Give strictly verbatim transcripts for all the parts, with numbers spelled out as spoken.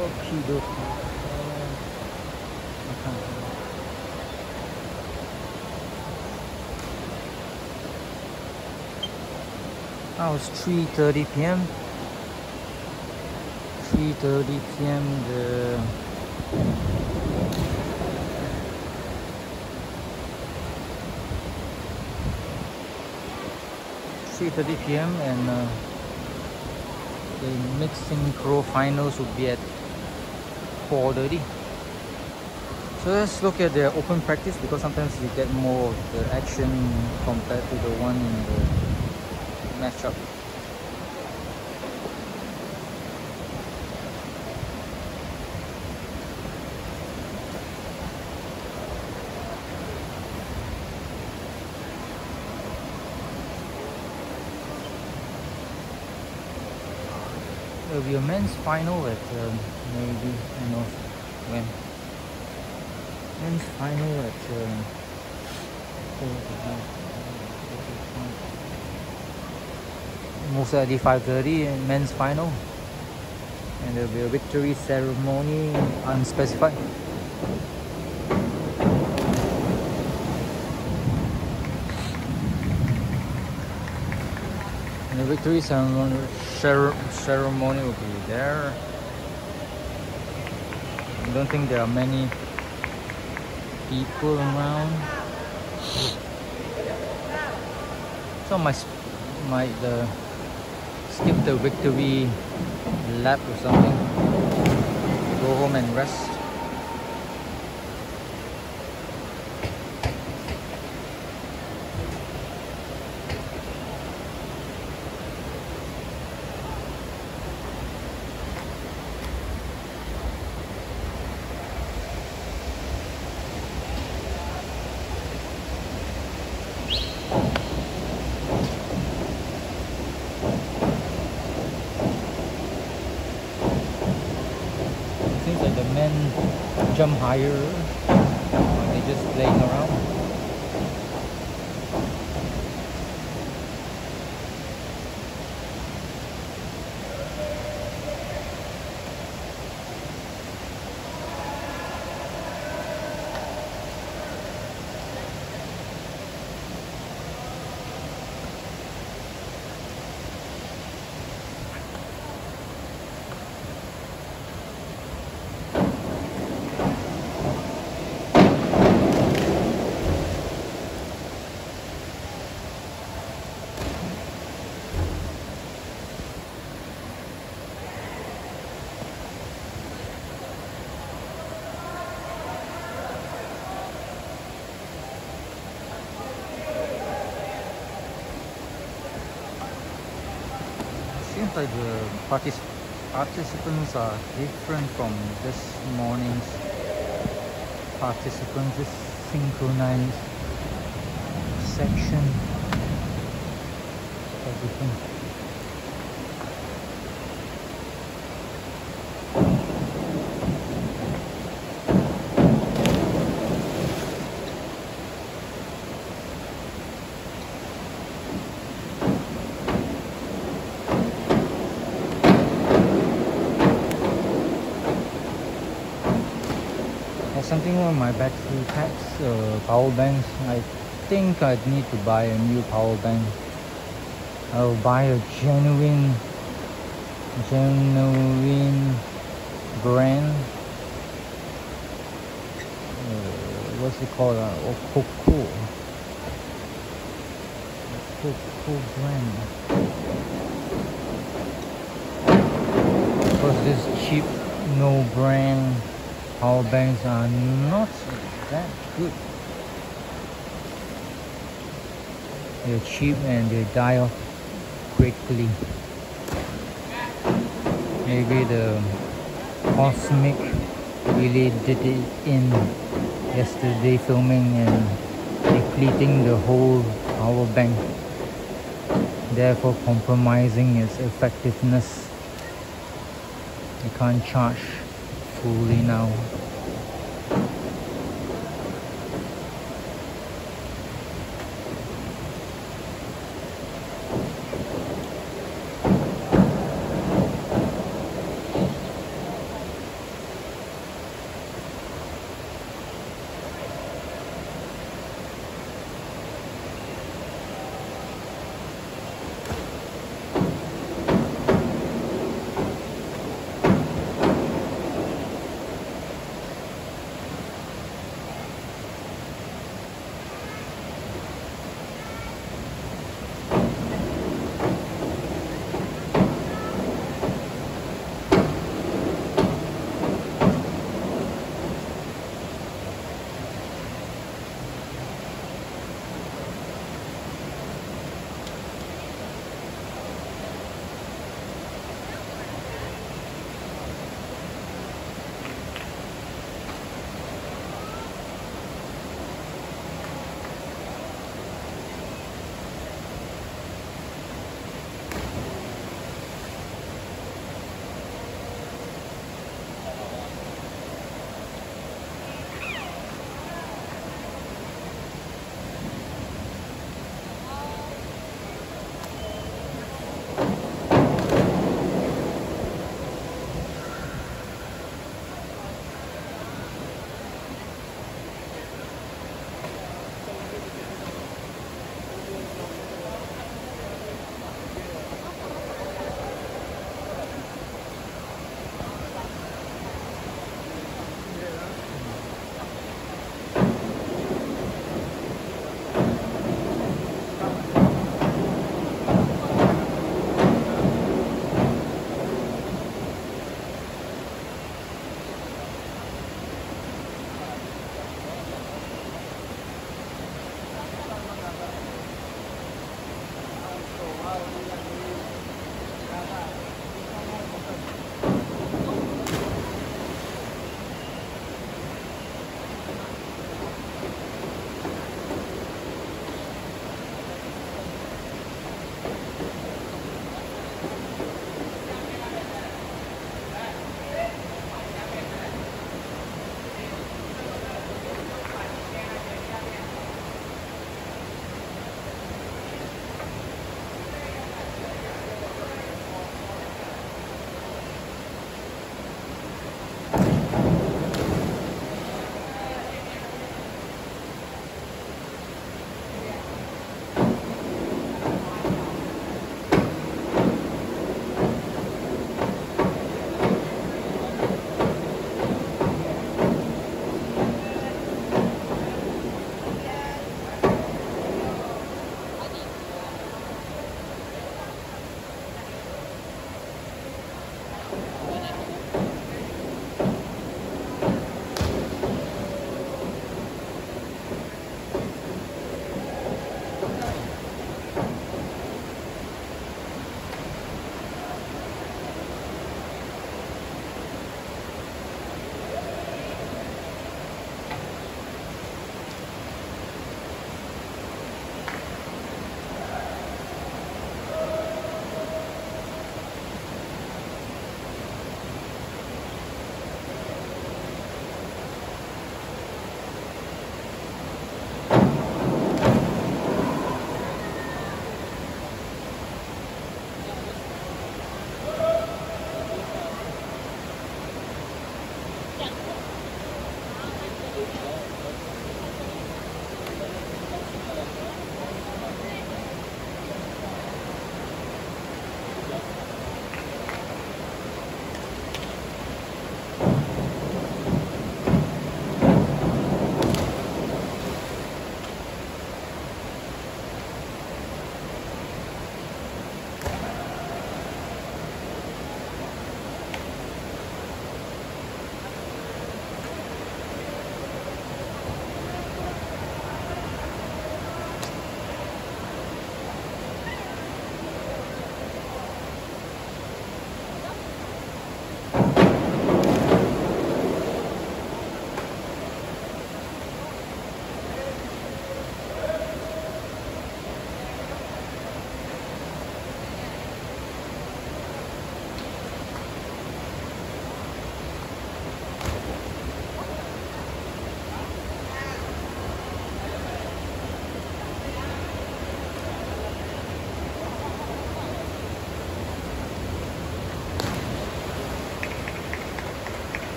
Okie dokie. Now it's three thirty p m three thirty p m The three thirty p m and uh, the mixed synchro finals will be at four thirty. So let's look at the open practice, because sometimes you get more of the action compared to the one in the matchup. There will be a men's final at um, maybe, I know when. Men's final at um, most likely five thirty. Men's final, and there will be a victory ceremony, unspecified. And the victory ceremony, ceremony will be there. I don't think there are many people around, so I might, might uh, skip the victory lap or something, go home and rest. Seems like the men jump higher, or they just playing around. Seems like the partic participants are different from this morning's participants. This synchronized section are different. Something on my battery packs, uh, power banks. I think I need to buy a new power bank. I'll buy a genuine, genuine brand. Uh, what's it called? Uh, Coco. Coco brand. Because this cheap, no brand power banks are not that good. They're cheap and they die off quickly. Maybe the Cosmic really did it in yesterday, filming and depleting the whole power bank, therefore compromising its effectiveness. You can't charge fully now.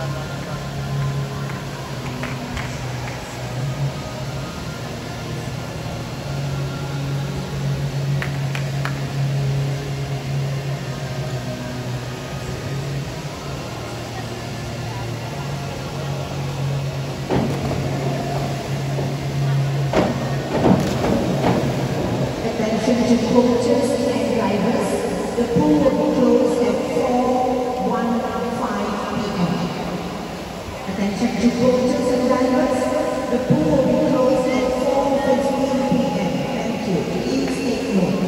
Attention to coaches and drivers. The pool will be closed at four fifteen p m Attention to coaches and drivers. The pool will be closed at four fifteen p m Thank you. Please take note.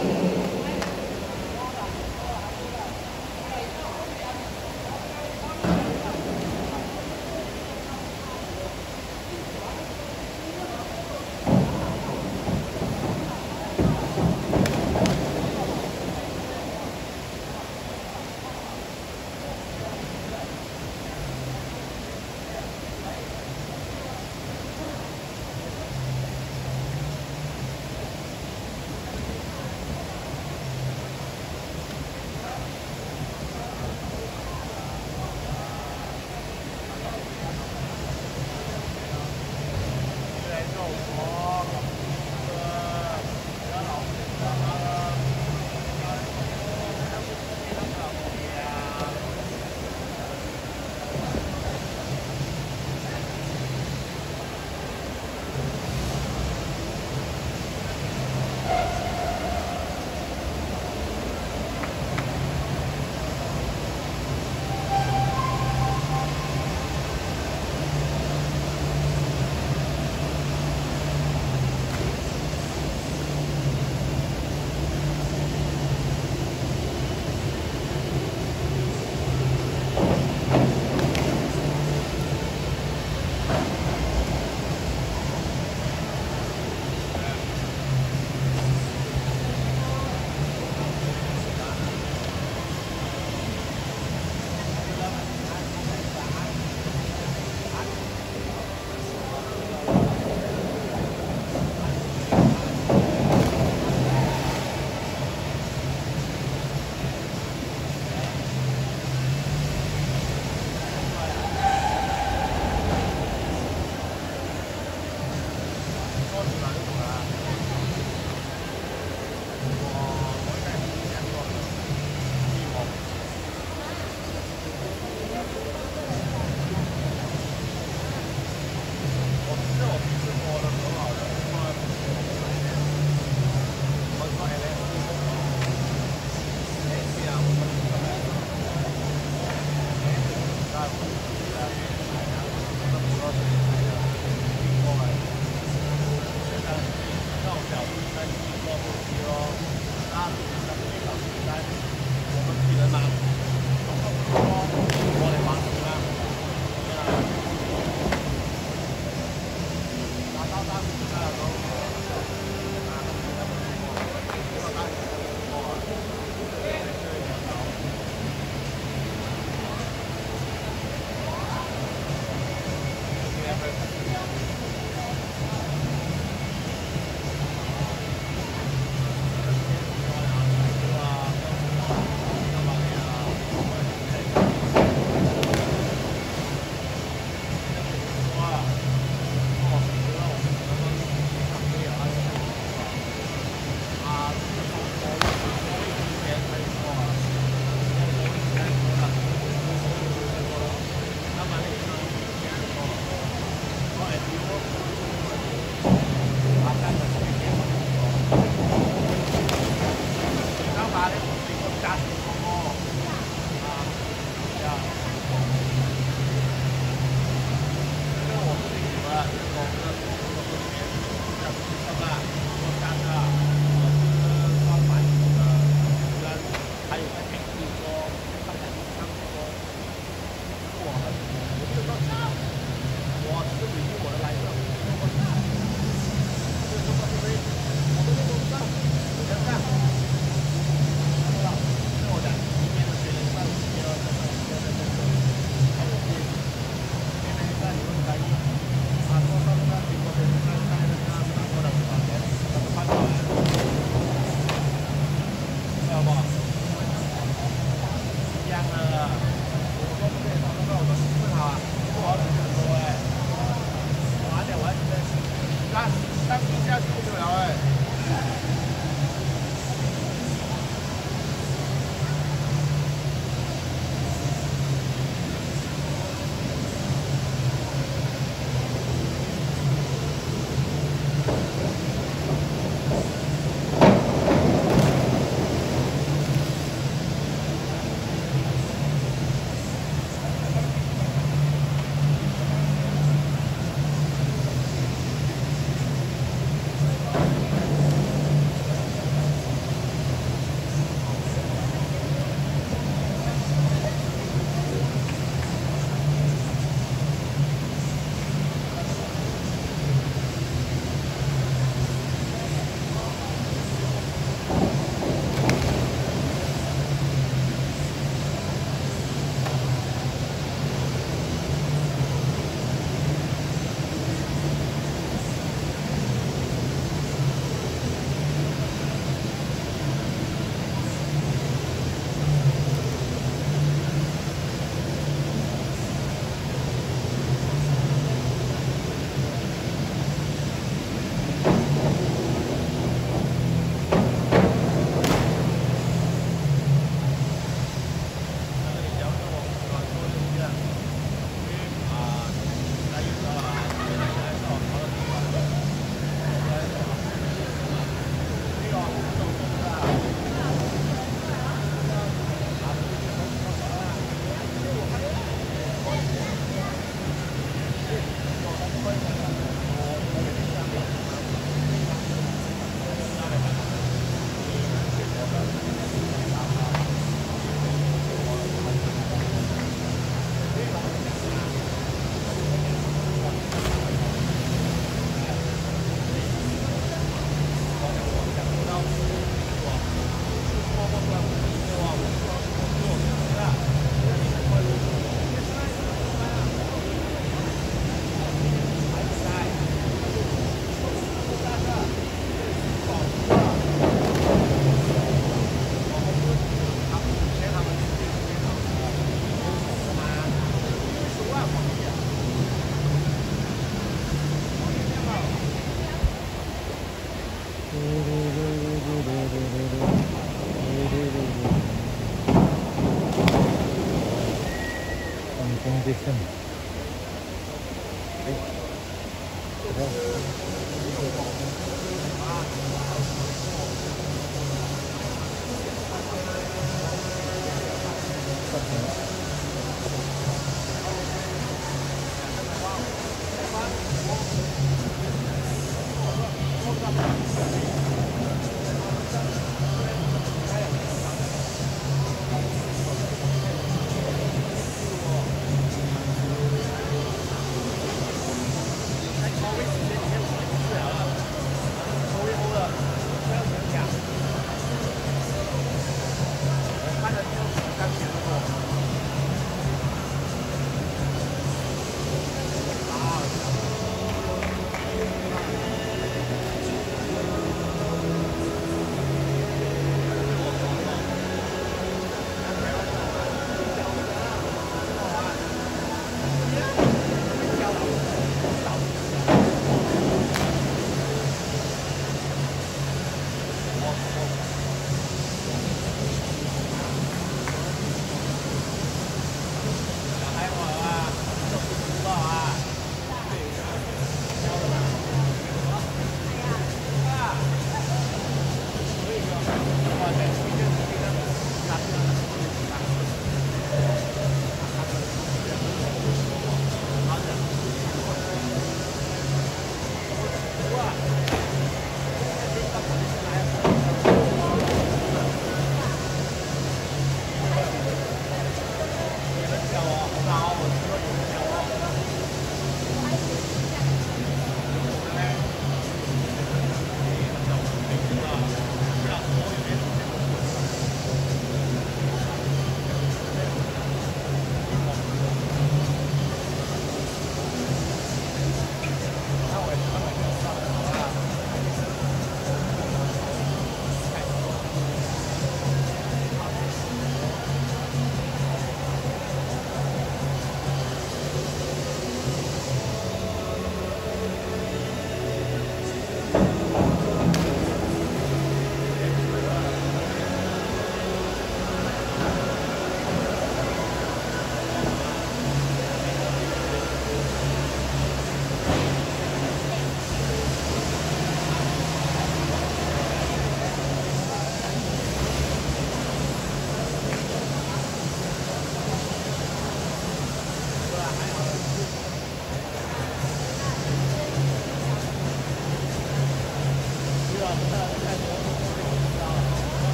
condition.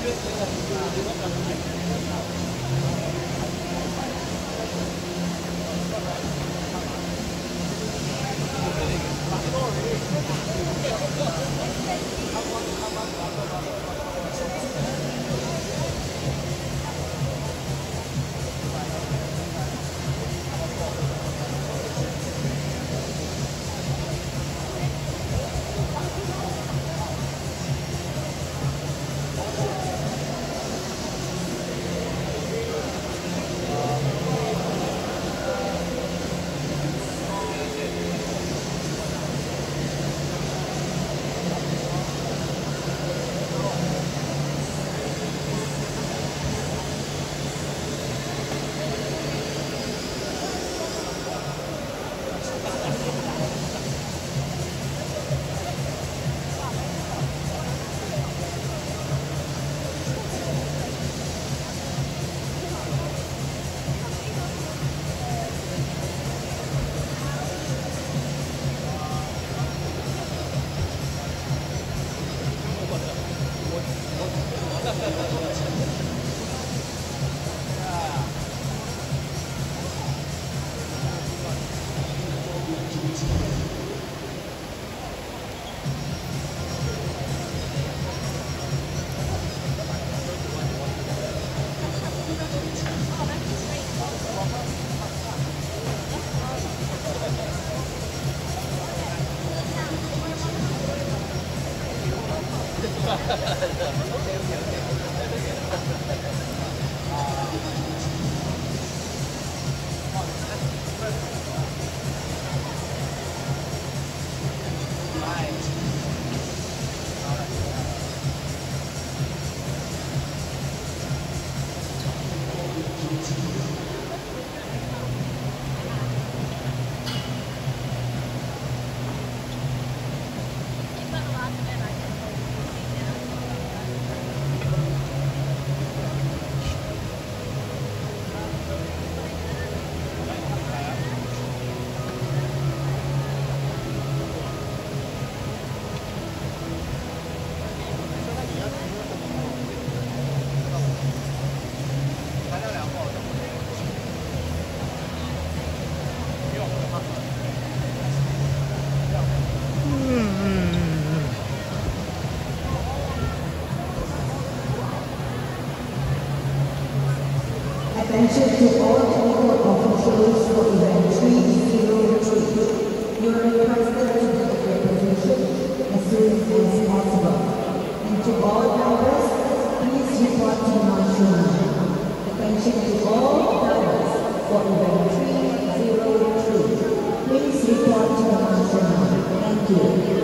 Attention to all technical officials for event three zero three. You are requested to be at your position as soon as possible. And to all divers, please report to the marshal line. Attention to all divers for event three zero three. Please report to the marshal line. Thank you.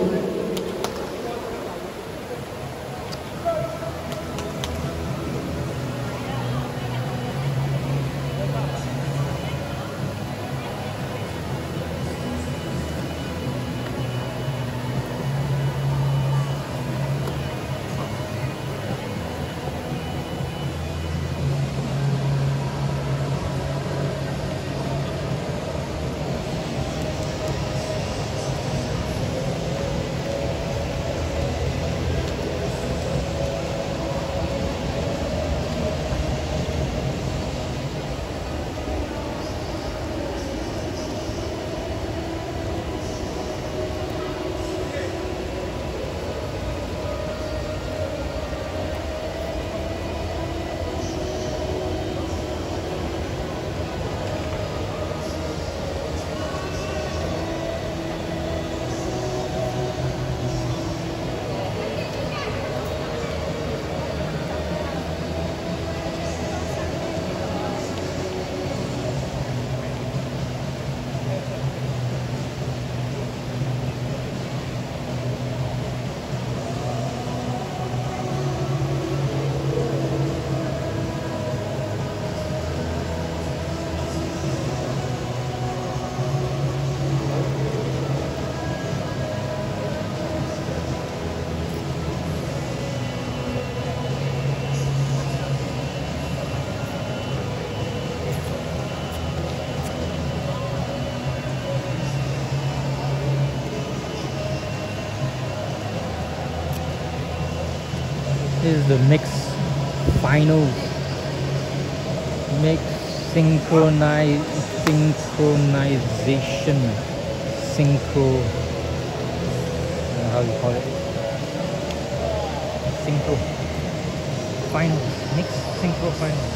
This is the mixed finals. Make synchronize synchronization synchro uh, how do you call it? Synchro finals. Mixed synchro finals.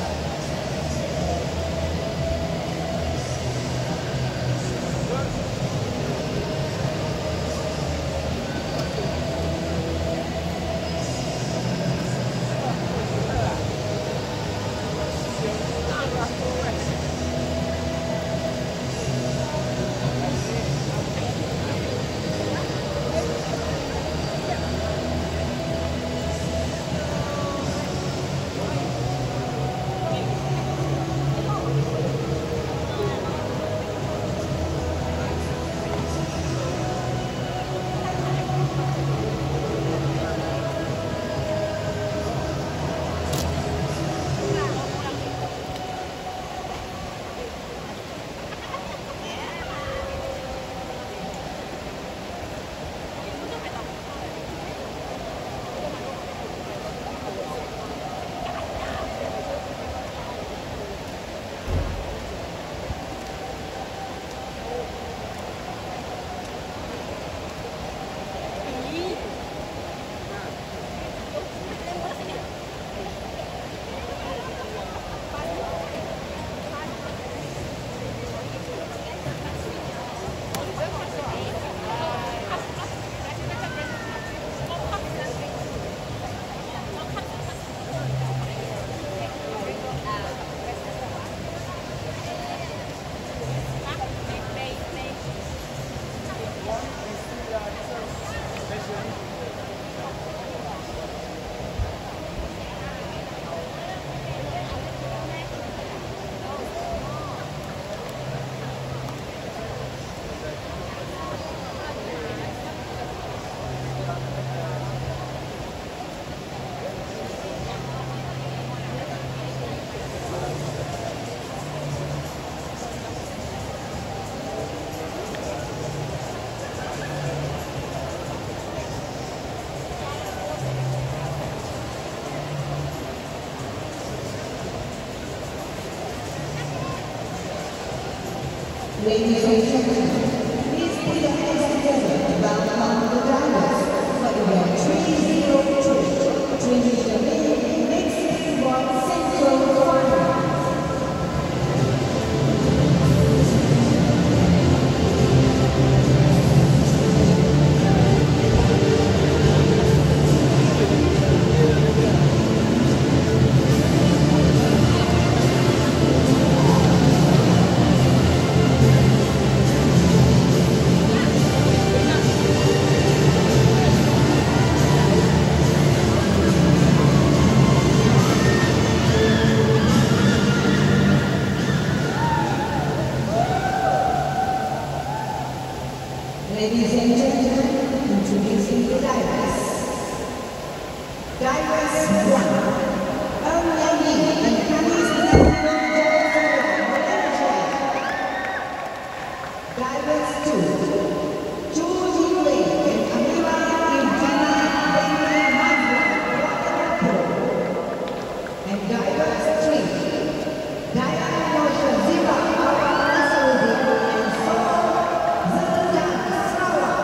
Ladies and gentlemen, please put your hands together to welcome the drivers for the three zero three Trinity Mixing Board Central Final. Ladies and gentlemen, introducing the divers. Divers one, Eun Yang Yi and Chinese Divers two, Zhu Yingwei and Amira Ivana Bentley Madra, and divers three, Diana Moshe Ziva, Saudi, and Saul Zildan Sarawak.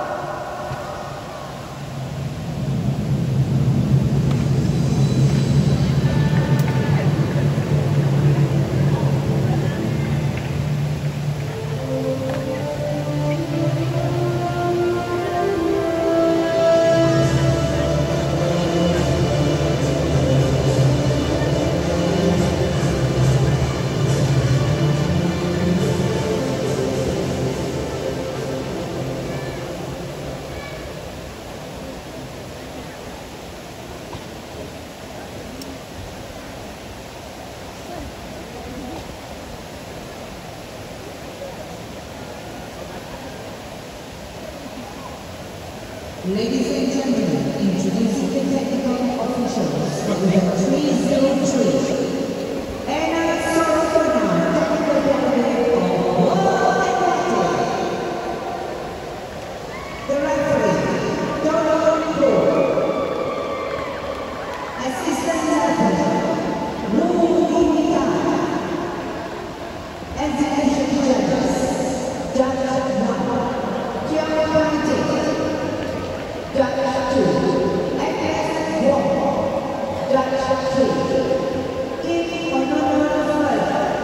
Ladies and gentlemen, introducing the technical officials of the three zero three. Anna Sorokona, technical delegate of World Athletics. The referee, Donald Cole. Assistant referee, Judge two, Agnes Wong. Judge three, Kim Honorable.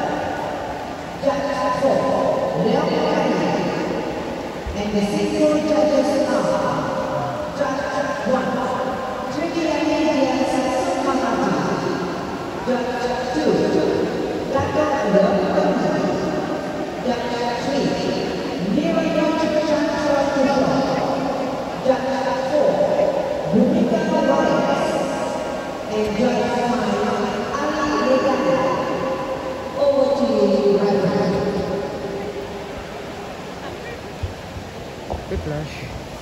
Judge four, Leon Kai. And the single judges are Judge one, Trikiani Sakamati. Judge two, Dato Leon. Judge three, Nirvana Chandra Tushar. Judge four, Bhumika Lawrence. And Judge five, Ali Legana. Over to you, Reverend. Whiplash.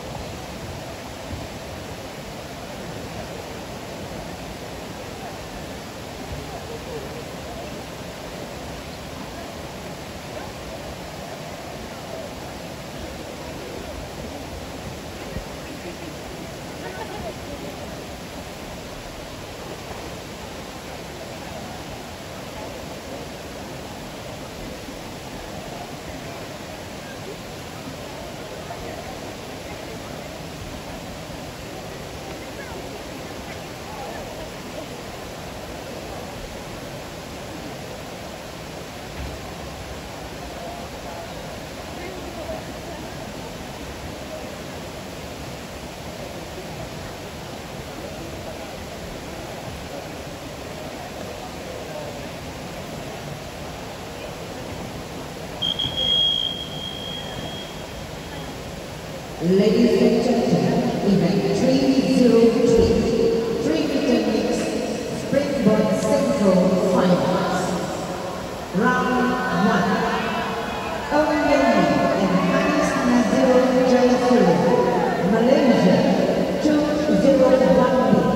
Ladies and gentlemen, event three oh three, three-meter mixed springboard synchro finals. Round one. Owen Yendi and Hanis Naziro Jayapura, Malaysia, two oh one B.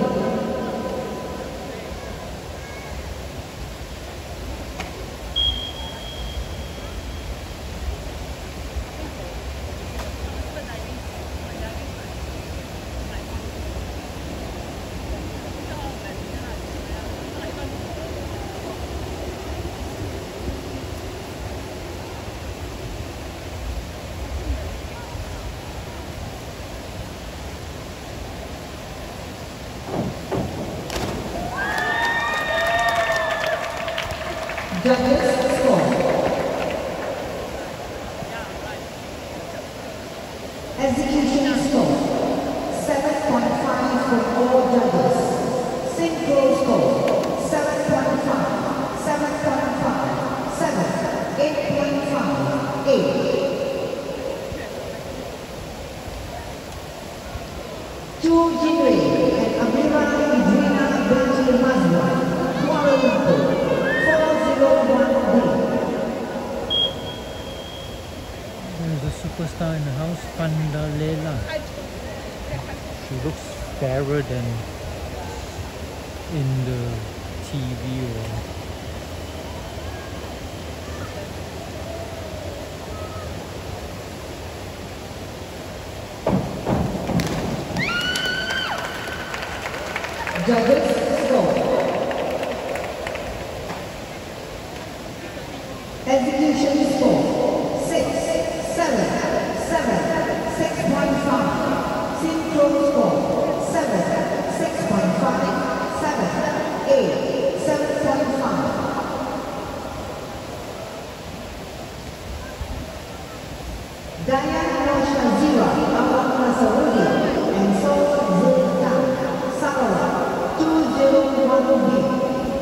Judges score. Execution score seven point five for all judges. Synchro score seven point five, seven point five, seven, eight point five, eight. Chu Jinwei and Amira Idrina Benji Mazwa, Kuala Lumpur. There's a superstar in the house, Panda Leila. She looks fairer than in the T V or Judges score. Execution score six, seven, seven, six point five. Synchro score seven, six point five, seven, eight, seven point five. Diane Roshazira, Awak Nasarudi, and So Zultan, Sarawak, two oh one B.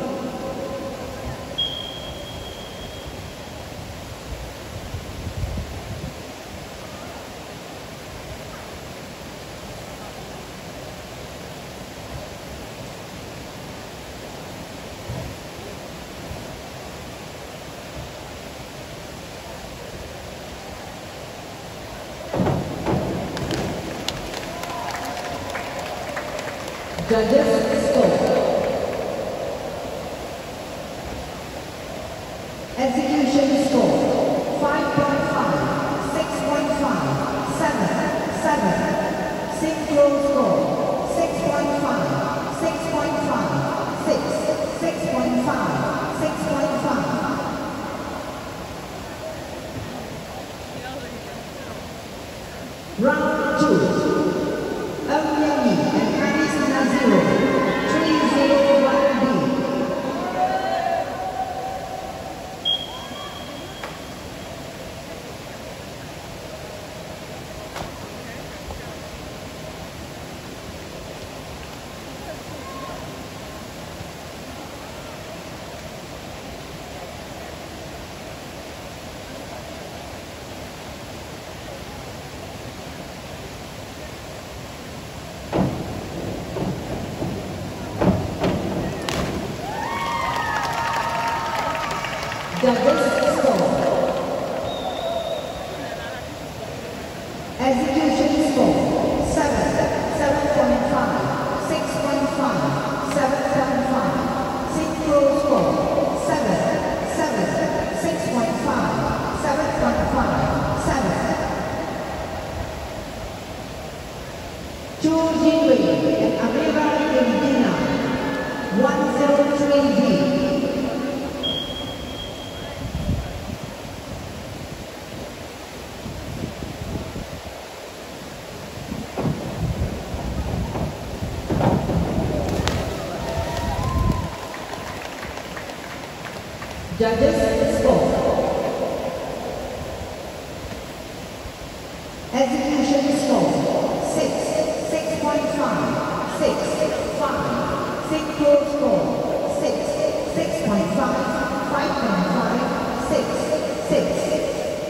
Judges score. Execution score five point five, six point five, seven, seven. Synchro score six point five, six point five, six, six point five, six point five. Round two. Judges score. Execution score seven, seven point five, six point five, seven point five. Synchro score seven, seven, six point five, seven point five, seven. Chu Jinwei and Amira Medina one zero three B. Judges score. Execution score six, six point five, six, five. Synchro score six, six point five, five point five, six, six.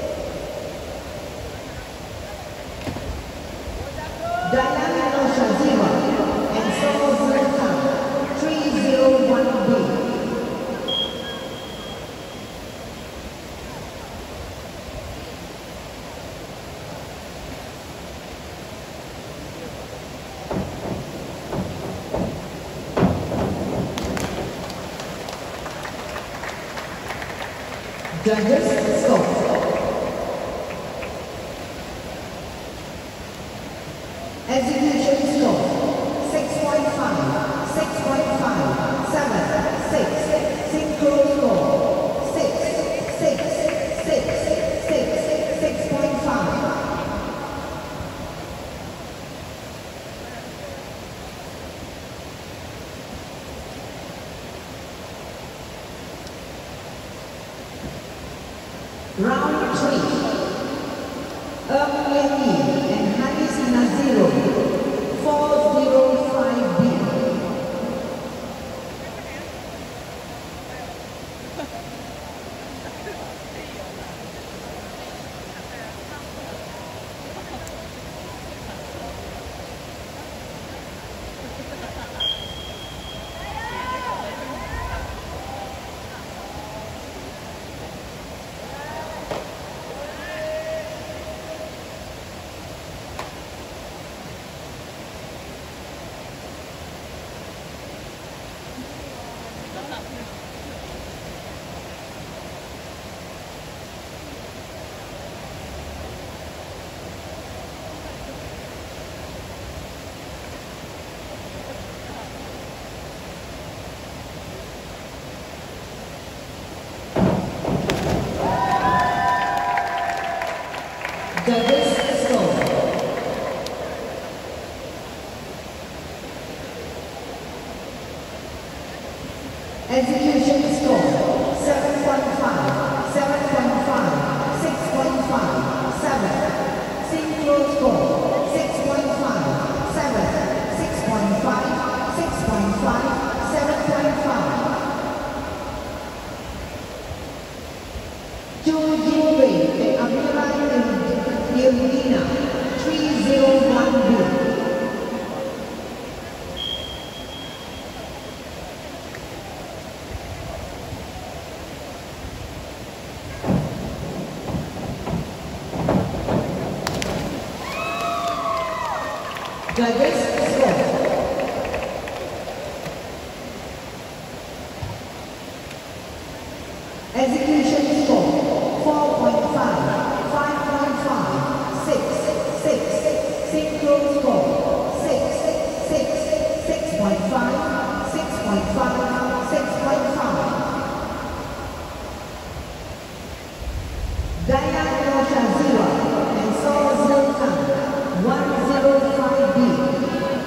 Diana Shazima and Solo Zerta three zero one B. Judges score. Execution score six point five, six point five, seven, six. Synchro score six, six, six, six, six point five. Round three. Ng Yen Yi and Hanis Naziro, four zero five B. Judges score. Execution score seven point five, seven point five, six point five, seven. Synchro score six point five, seven, six point five, six point five, seven point five. Chu Jinwei and Amira Medina three zero one B. Judges score. Execution score four point five, five point five, six, six. Synchro score six, six, six point five, six point five, six point five. Diana Shazira and Solo Zerta one zero five B.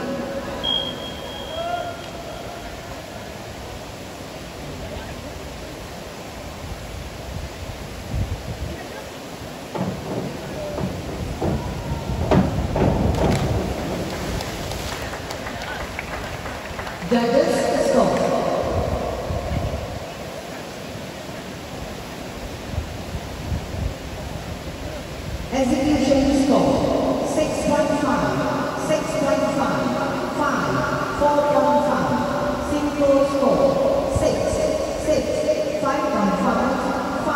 Judges score. Execution score six point five, six point five, five, four point five. Synchro score six, six, five point five,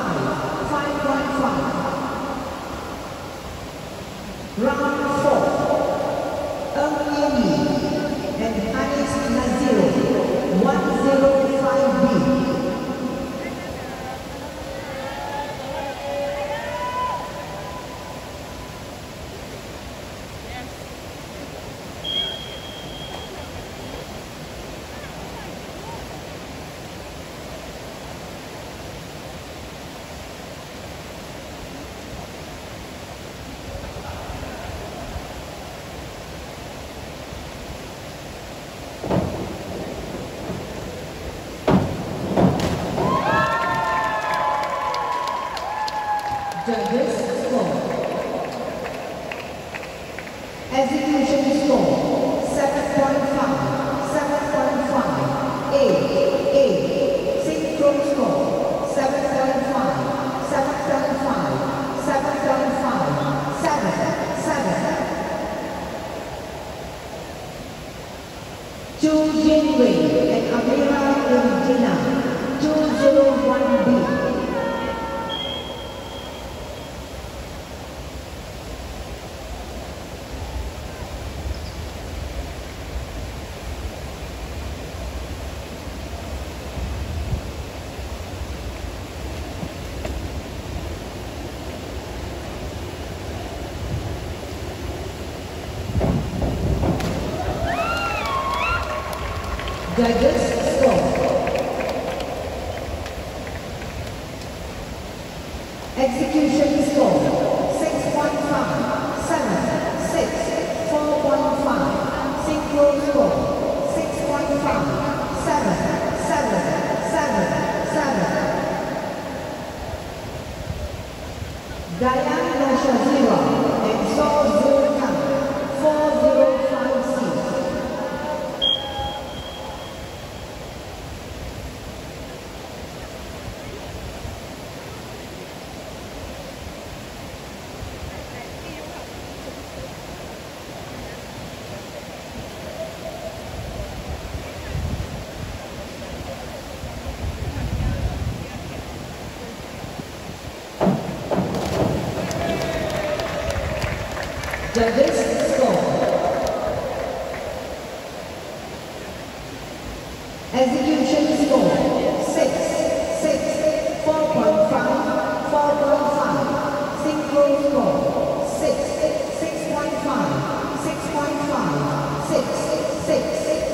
Judges score. Execution score seven point five, seven point five, eight, eight. Synchro score seven point five, seven point five, seven point five, seven, seven. Chu Jinwei and Amira Regina, two zero one B. Judges score. Execution score six point five, seven, six, four point five. Synchro score six point five, seven, seven, seven, seven. Diane Noshazira and Saw Zero Kang four zero five six. Judges score. Execution score six, six, four point five, four point five. Synchro score six, six point five, six point five, six, six.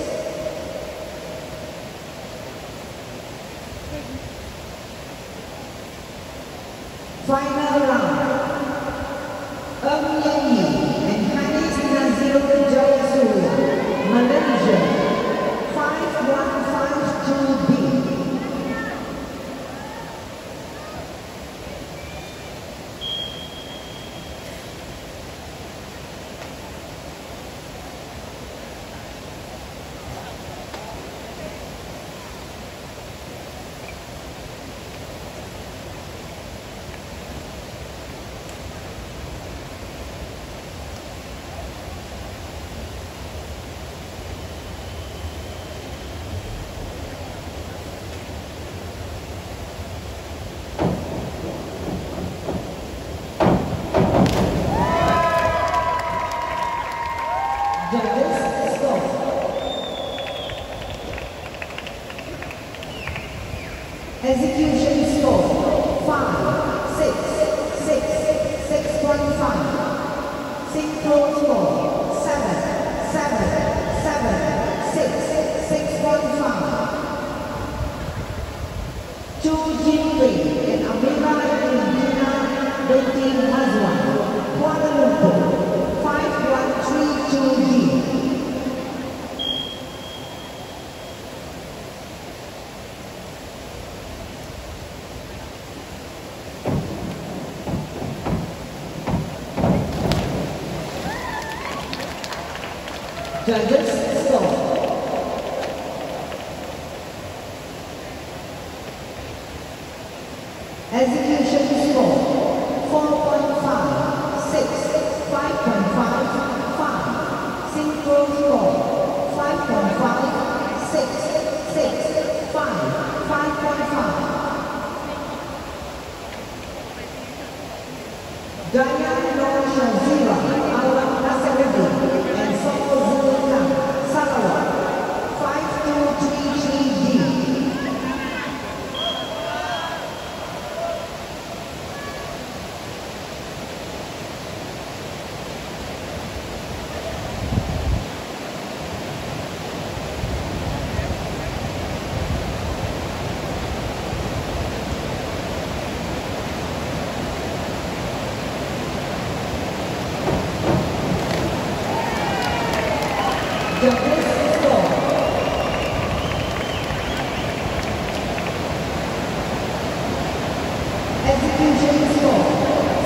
Final round. Ng Yen Yi and Hanis Nazir Jayasuriya, Malaysia, five one five two B. Judges score. Execution score five, six, six, six point five. Synchro score seven, seven, seven, six, six point five. Chu Jinwei and Amira Regina Binti Mazwan, Kuala Lumpur, five one three two G. Judges score. Execution score four point five, six, five point five, five. Synchro score five point five, six, six, five, five point five. Diane Noshazira, Alam Nasarudi, and Saw Zero Kang, Sarawak, five two three three D. Judges score. Execution score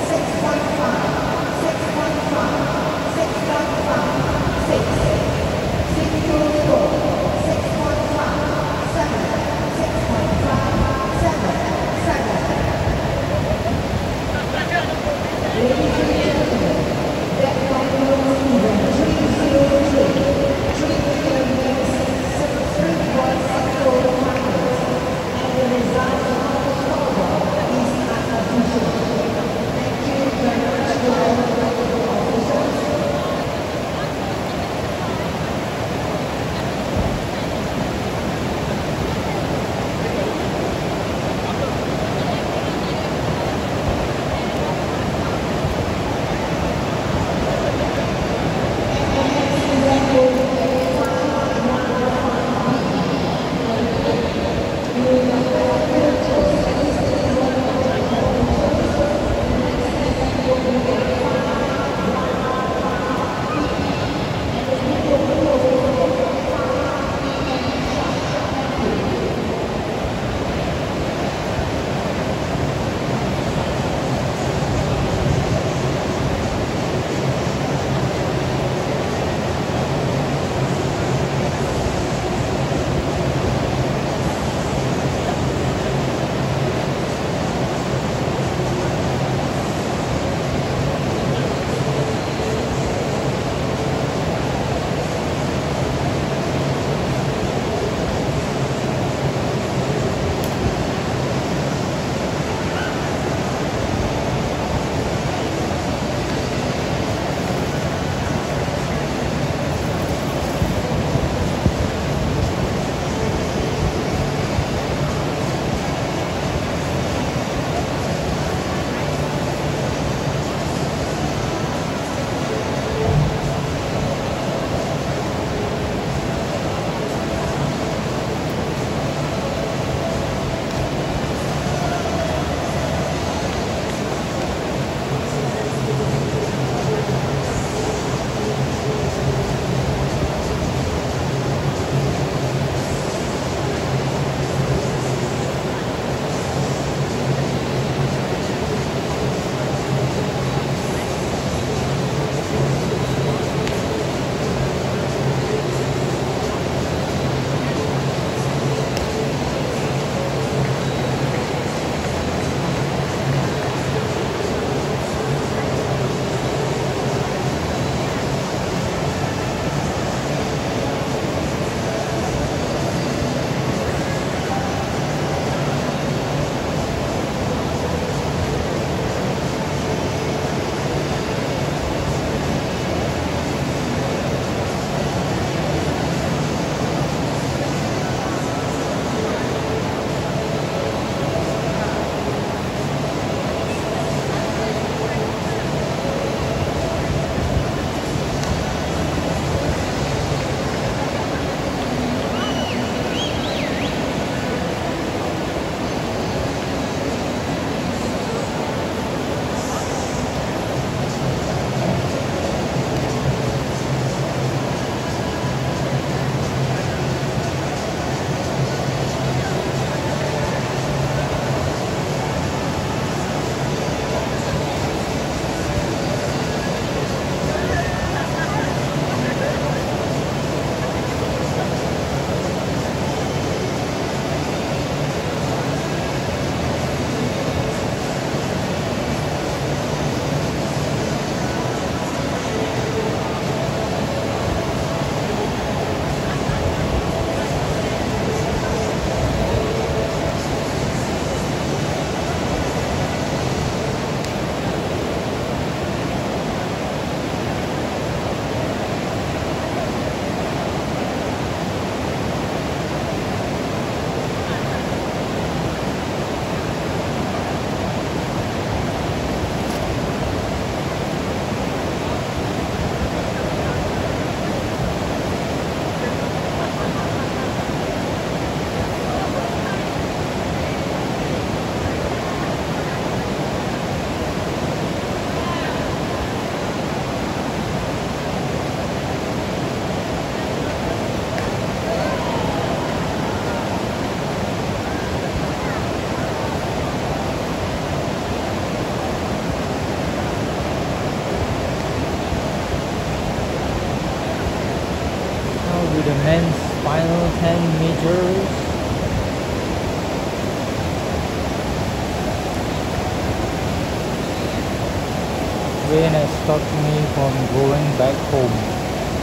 the men's final ten majors. Rain has stopped me from going back home.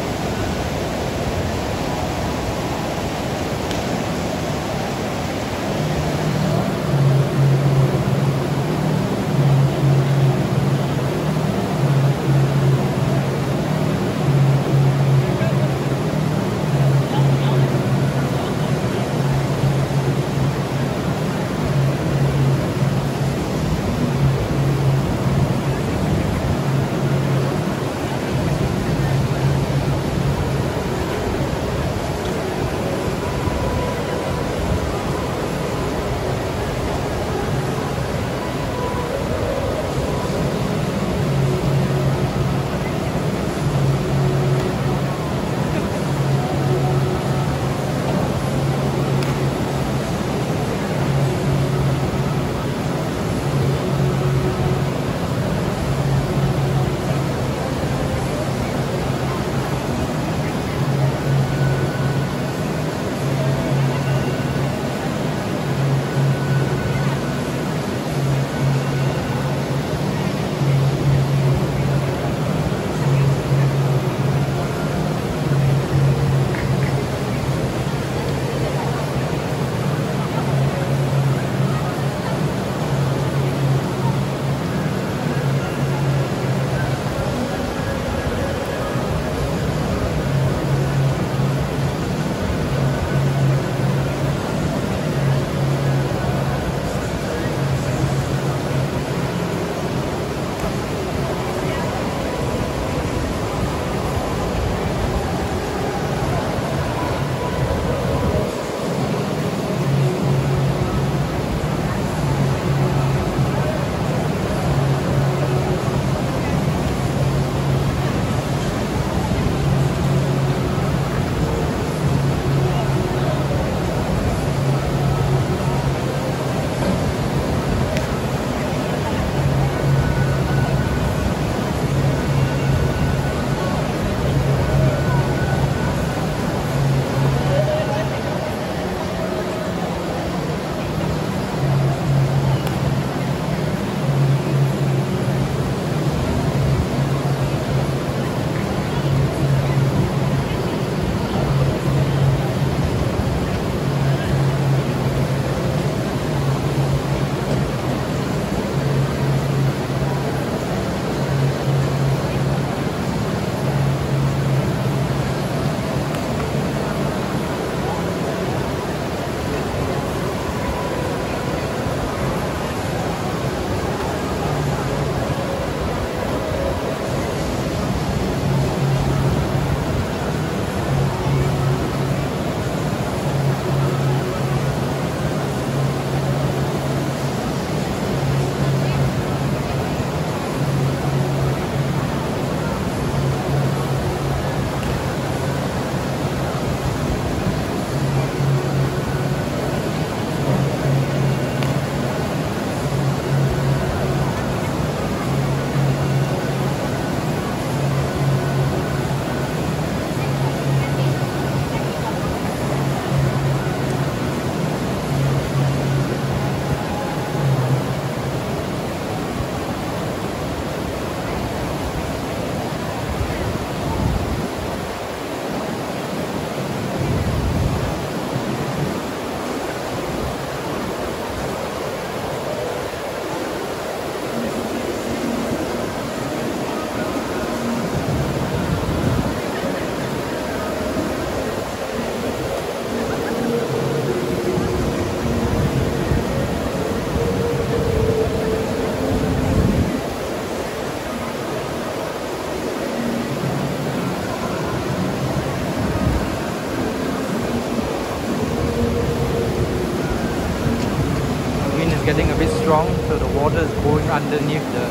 getting a bit strong, so the water is going underneath the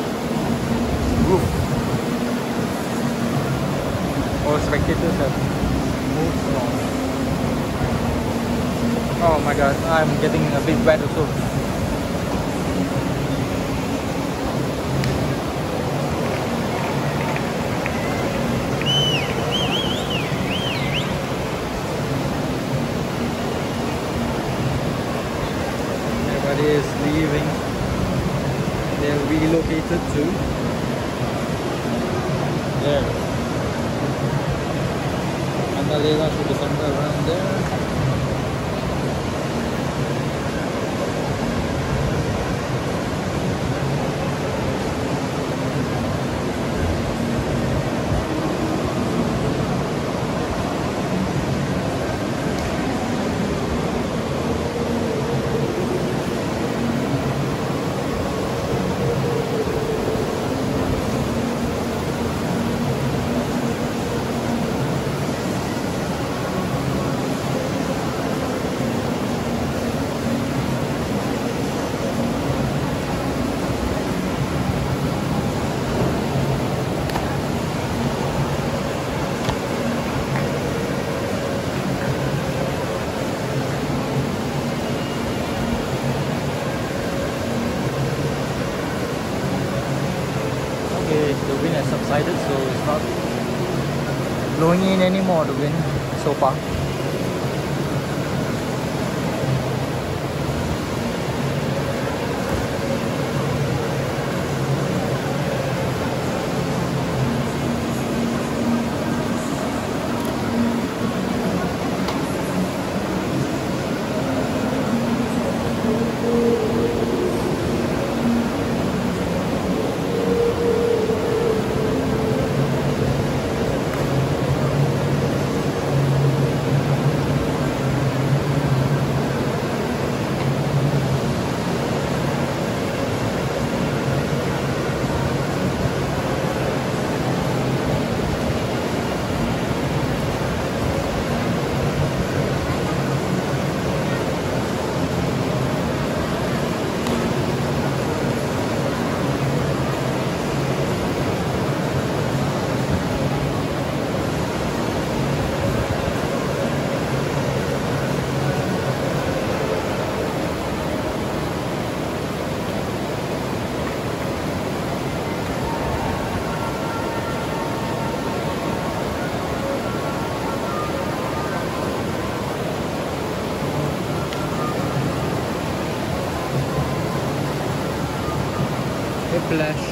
roof. All spectators have moved on. Oh my god, I'm getting a bit wet also. to. There. Candelera should be somewhere around there. The wind has subsided, so it's not blowing in anymore, the wind so far. Whiplash.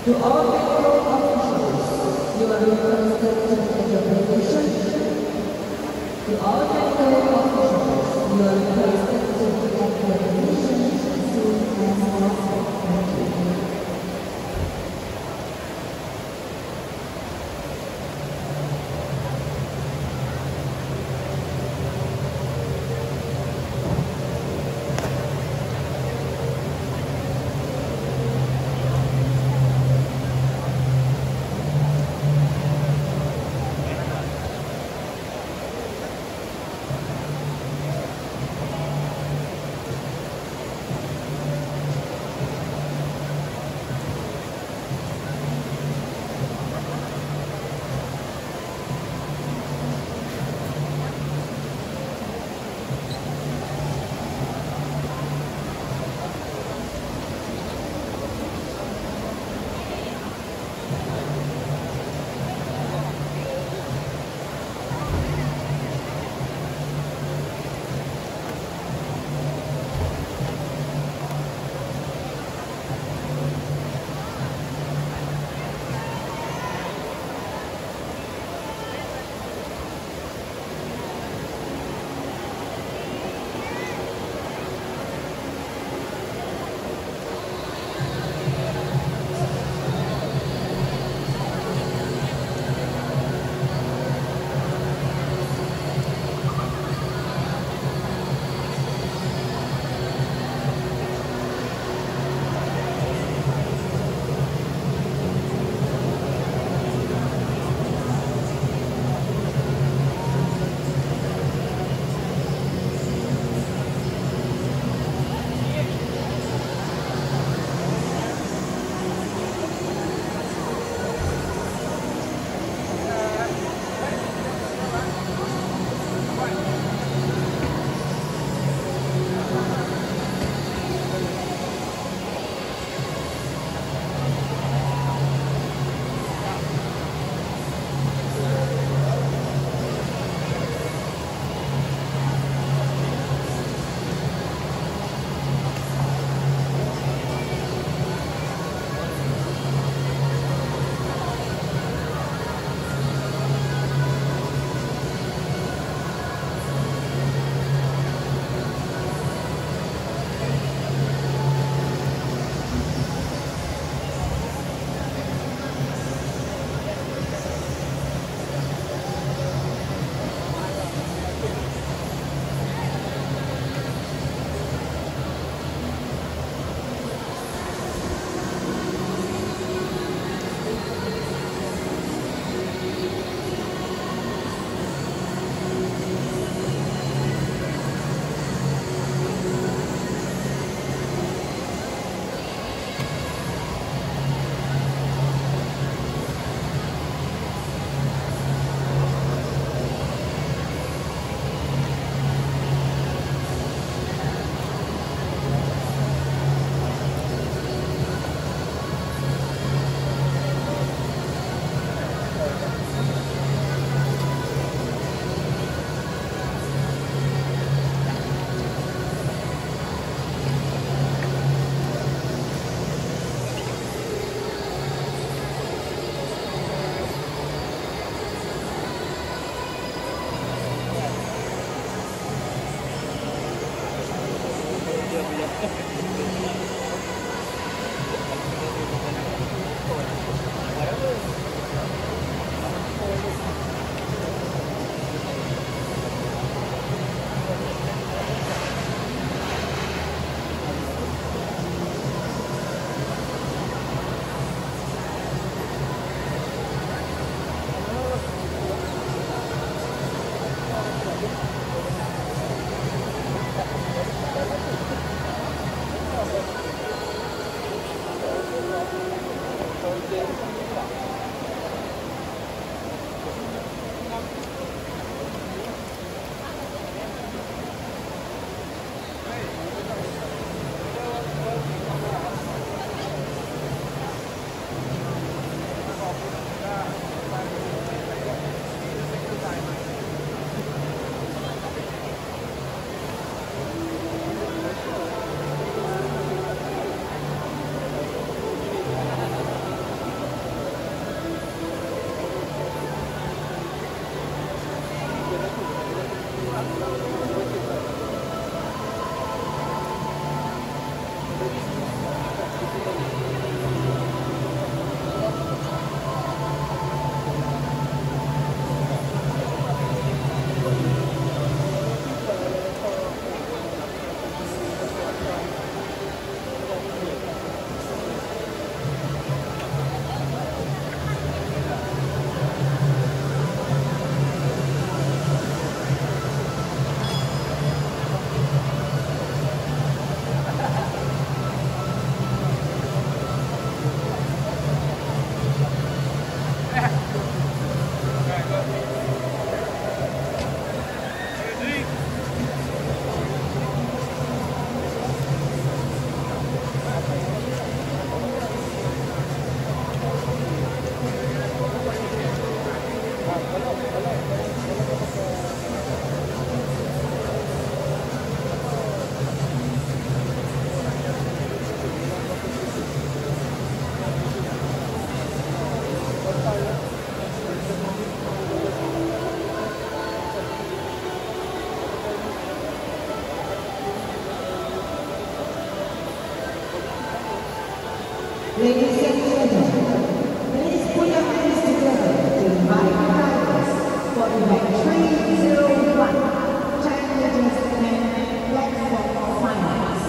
To all metro officials, you are requested to take your position. To all metro officials, you are requested to take your position as soon as possible. Thank you. Ladies and gentlemen, please put your hands together to invite drivers for event three oh one, Challenges and Platform Finals.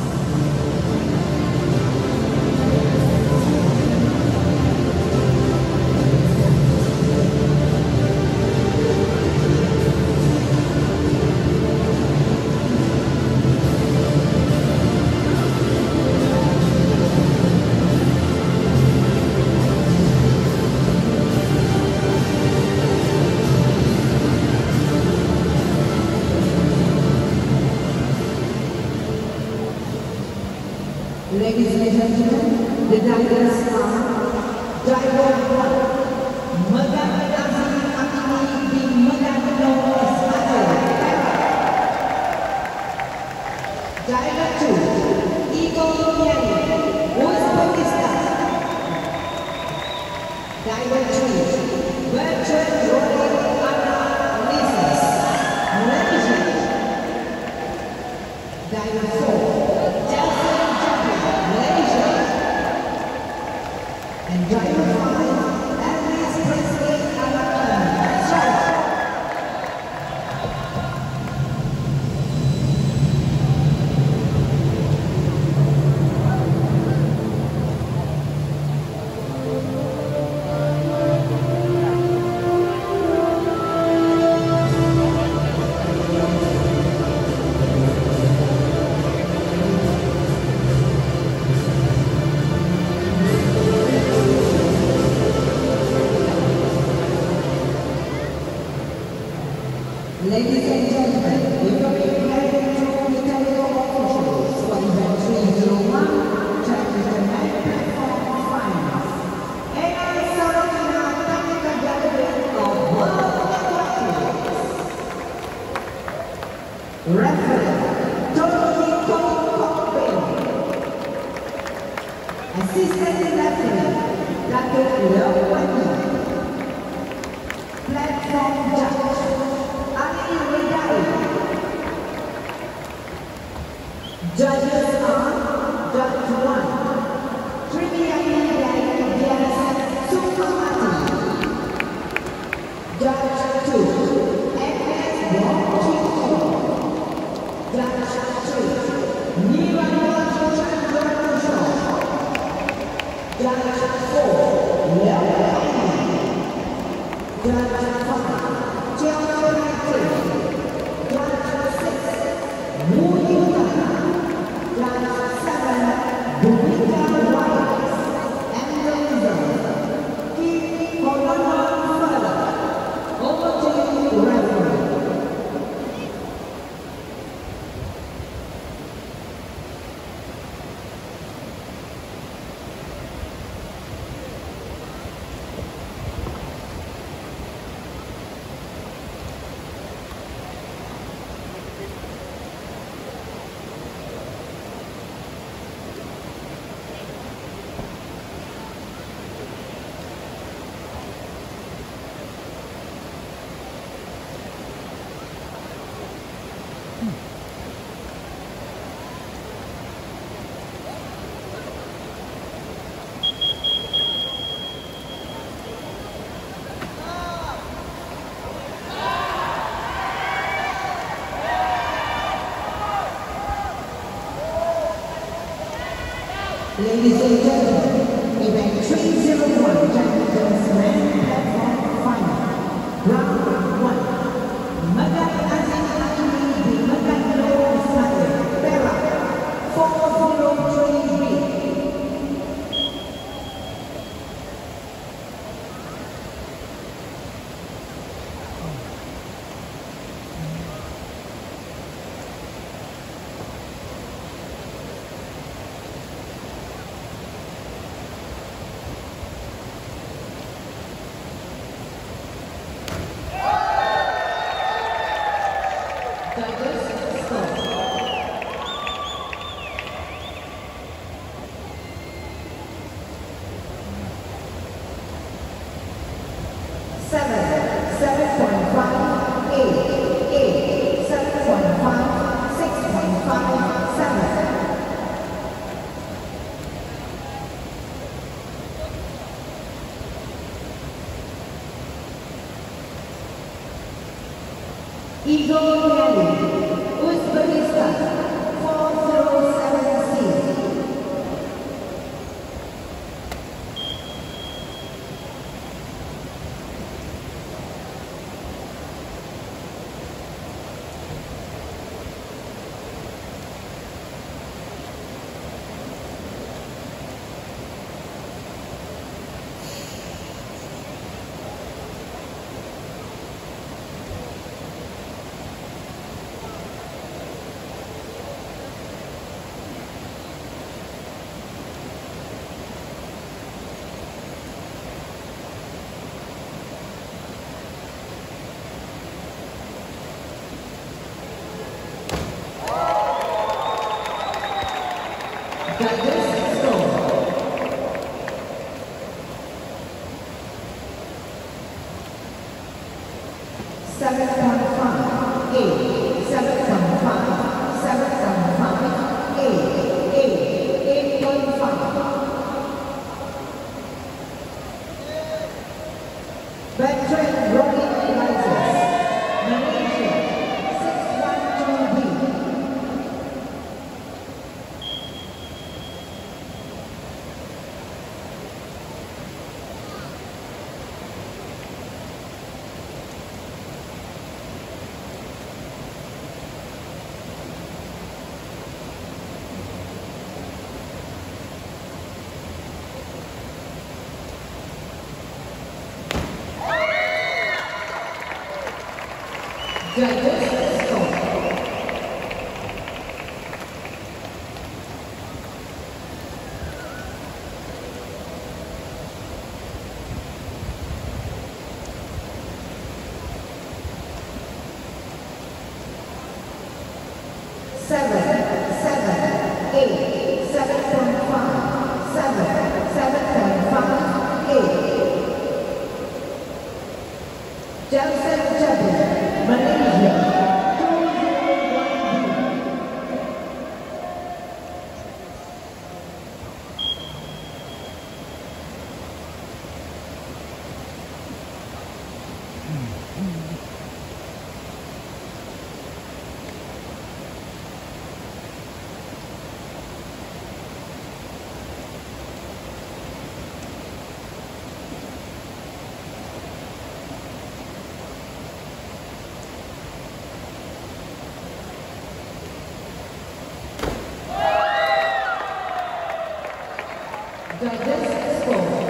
Ladies and gentlemen, the drivers are driver one, Megan Azim Akini bin Megan Noor Ismail. Driver two, Igor Yeri, Uzbekistan. Driver three, Bertrand Roy Anna Lisas, Malaysia. Driver four, and driver five, Elvis Presley Alakan, China. Ladies and gentlemen, we are preparing to mechanical officials for event three oh one, Challenges and Platform Finals. And I Sarojina Technical Gallery of World Athletics. Referee, Tony Cockburn. Assistant referee, Doctor Leo Wagner. Platform judge, Judges are Judge one, Triviani Dias Sukamati. Judge two, M S Wong. Judge three, Niraj Chandra Shaw. Judge four, Leo Haini. Judge five, Jiao Rai. Judge six, Wu Yunnan. Judge seven, Bhumika Wyas, and Loser. Keep on further. Over to you, referee. Ladies and gentlemen, event three oh one, Challenges and Platform Final. Round one, Megan Azim Akini bin Megan Noor Ismail, Perak, four oh three B. Igor Kelly, Uzbekistan, four zero seven C. Judges score. seven point five, eight, seven point five, seven point five, eight, eight, eight point five. Veteran Rocky Rises, Malaysia, six one two B. Judges score. Seven, seven, eight, seven point five, seven, seven point five, eight. Joseph Jabi, Malaysia. Judges score.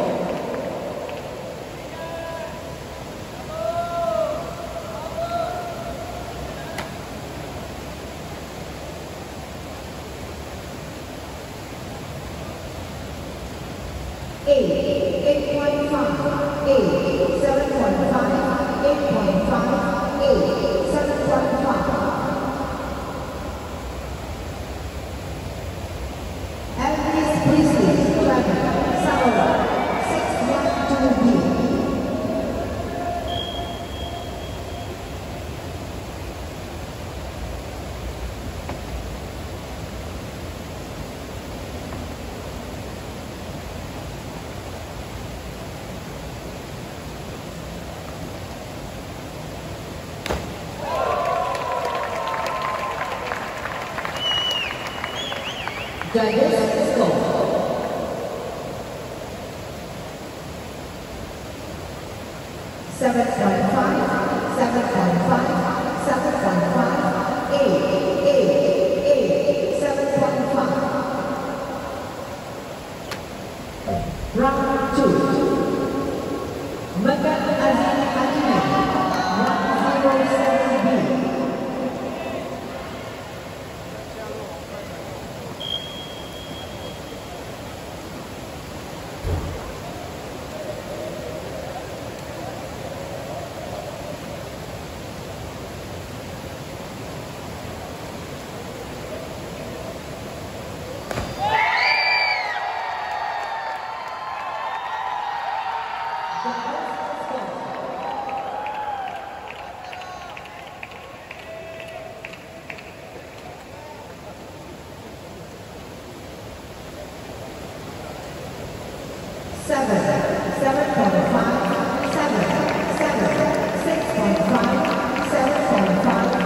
Eight, eight point five, eight, seven point five, eight point five, eight, seven point five. Elvis Priestley, Dragon, Sarawak, six one two B. Judges score. Seven point five, seven point five, seven point five, eight, eight, eight, seven point five. Round two. Megat Aziz Hakimi, one zero seven B. Seven, seven point five, seven, seven, six point five, seven point five.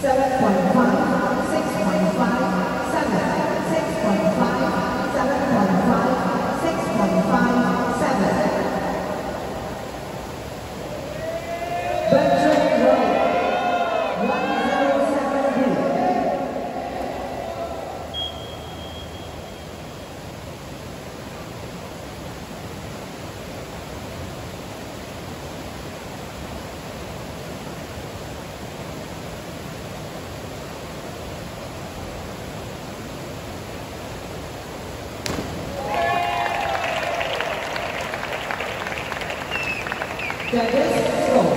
seven point five, six point five, seven, six point five, seven point five, six point five, seven. Bertrand Road, one zero seven three. Judges, score.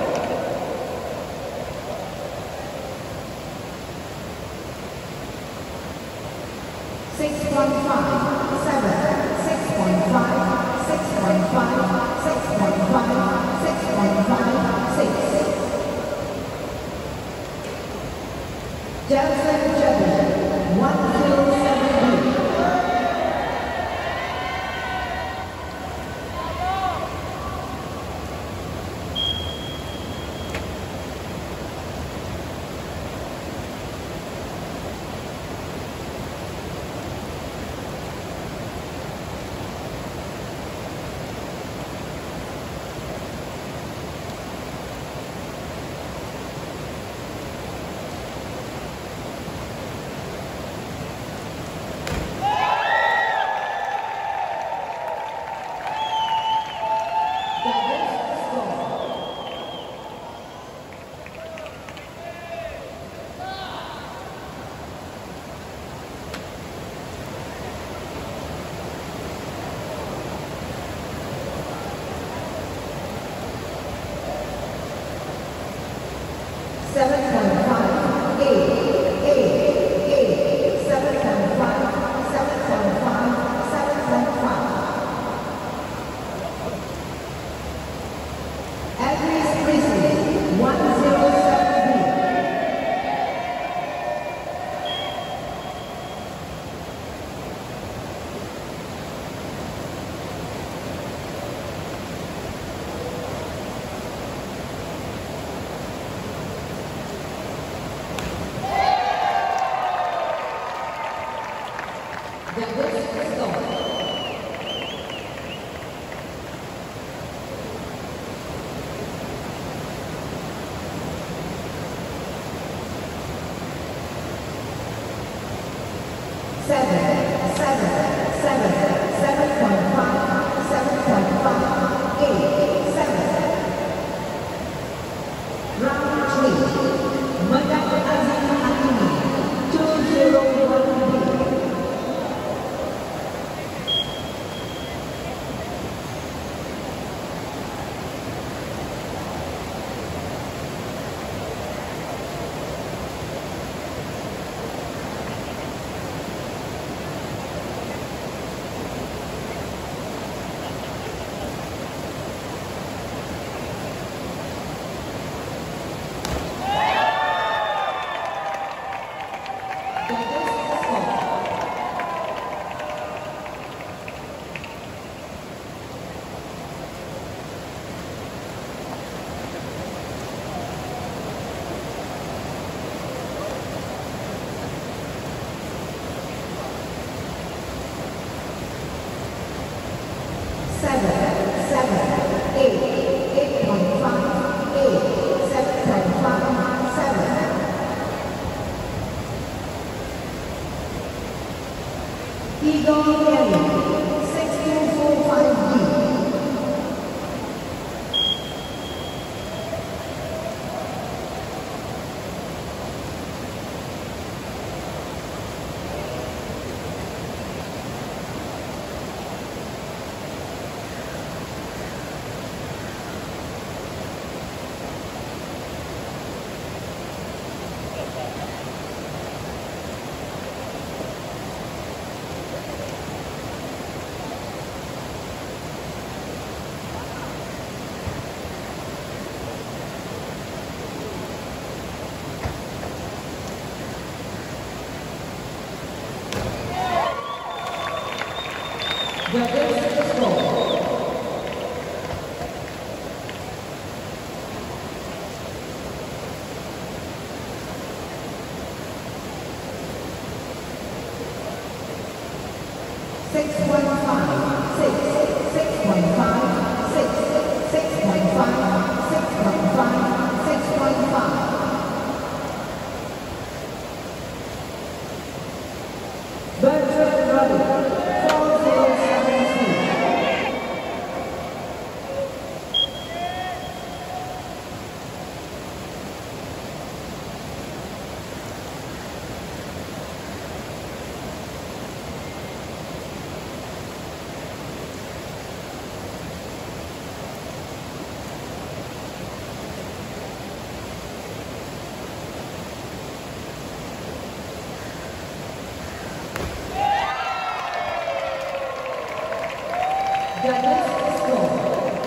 Six point five, seven, six point five, six point five, six point five, six point five, six. Jelson Judges, one zero seven three. Seven point five, eight, eight, eight, seven point five, seven point five, seven point five. Agnes Priestley, one zero seven three. Judges, score. Seven, seven, seven, seven point five, seven point five, eight, seven. Round three, Madam Azim Hakimi, two zero one B. Seven, seven, eight, eight point five, eight, seven point five, seven. Igor Kelly, six two four five D. six point five, six, six point five, six, six point five, six point five, six point five. Bertrand Ruddy, four zero seven two. Judges score.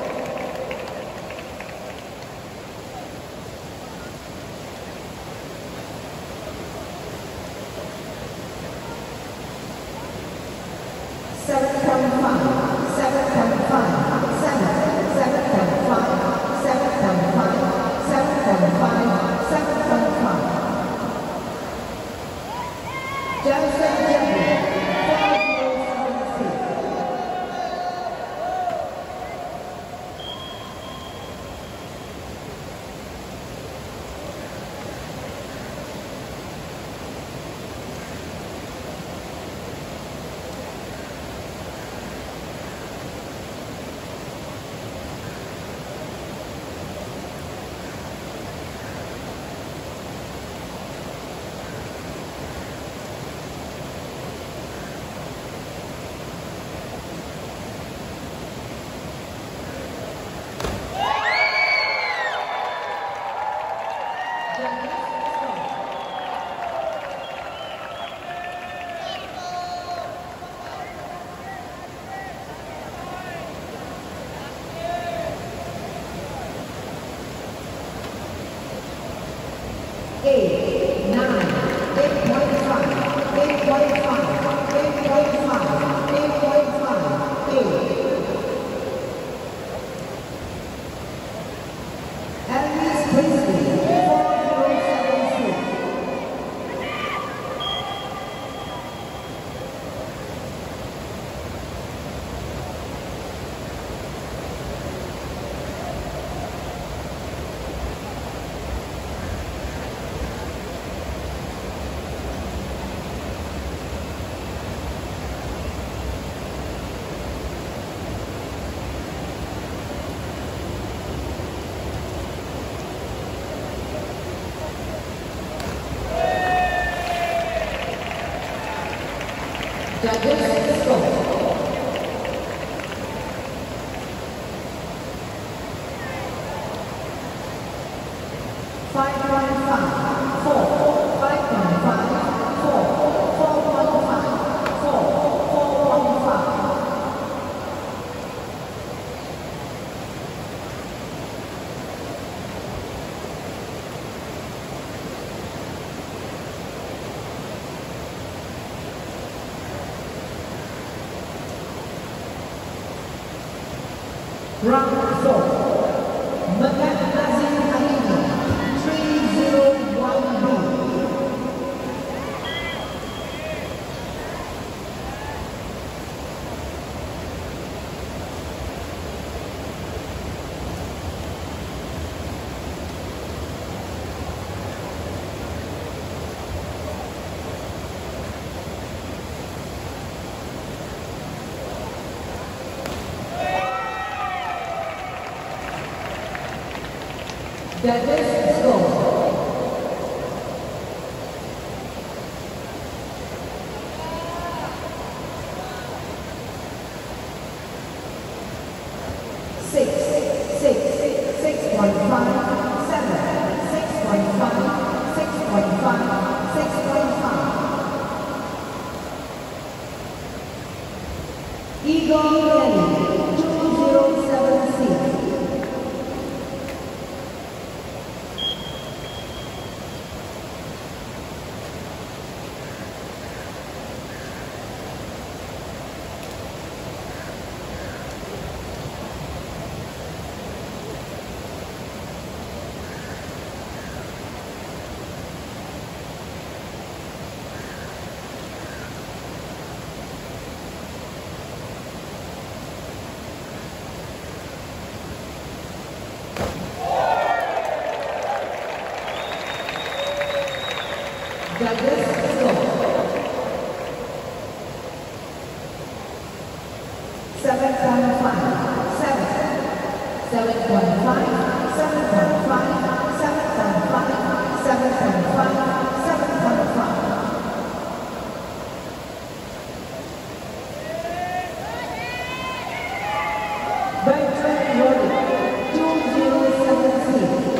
Seven point five, seven point five, seven, seven point five, seven point five, seven point five, seven point five. Johnson Jeffrey, four zero seven six. Eight, nine, eight point five, eight point five, eight point five, eight point five, eight. Elvis Priestley, four zero seven six. Judges score. Five point five, four, five point five, four, four point five, four, four point five. Round four, Mehmet Nazim Halimi, three zero one B. Judges score. Six, six, six point five, seven, six point five, six point five, six point five. Igor Kelly, two zero seven six. Judges score seven point five, seven, seven point five, seven point five, seven point five, seven point five, seven point five. Bertrand Roddick, two zero seven three.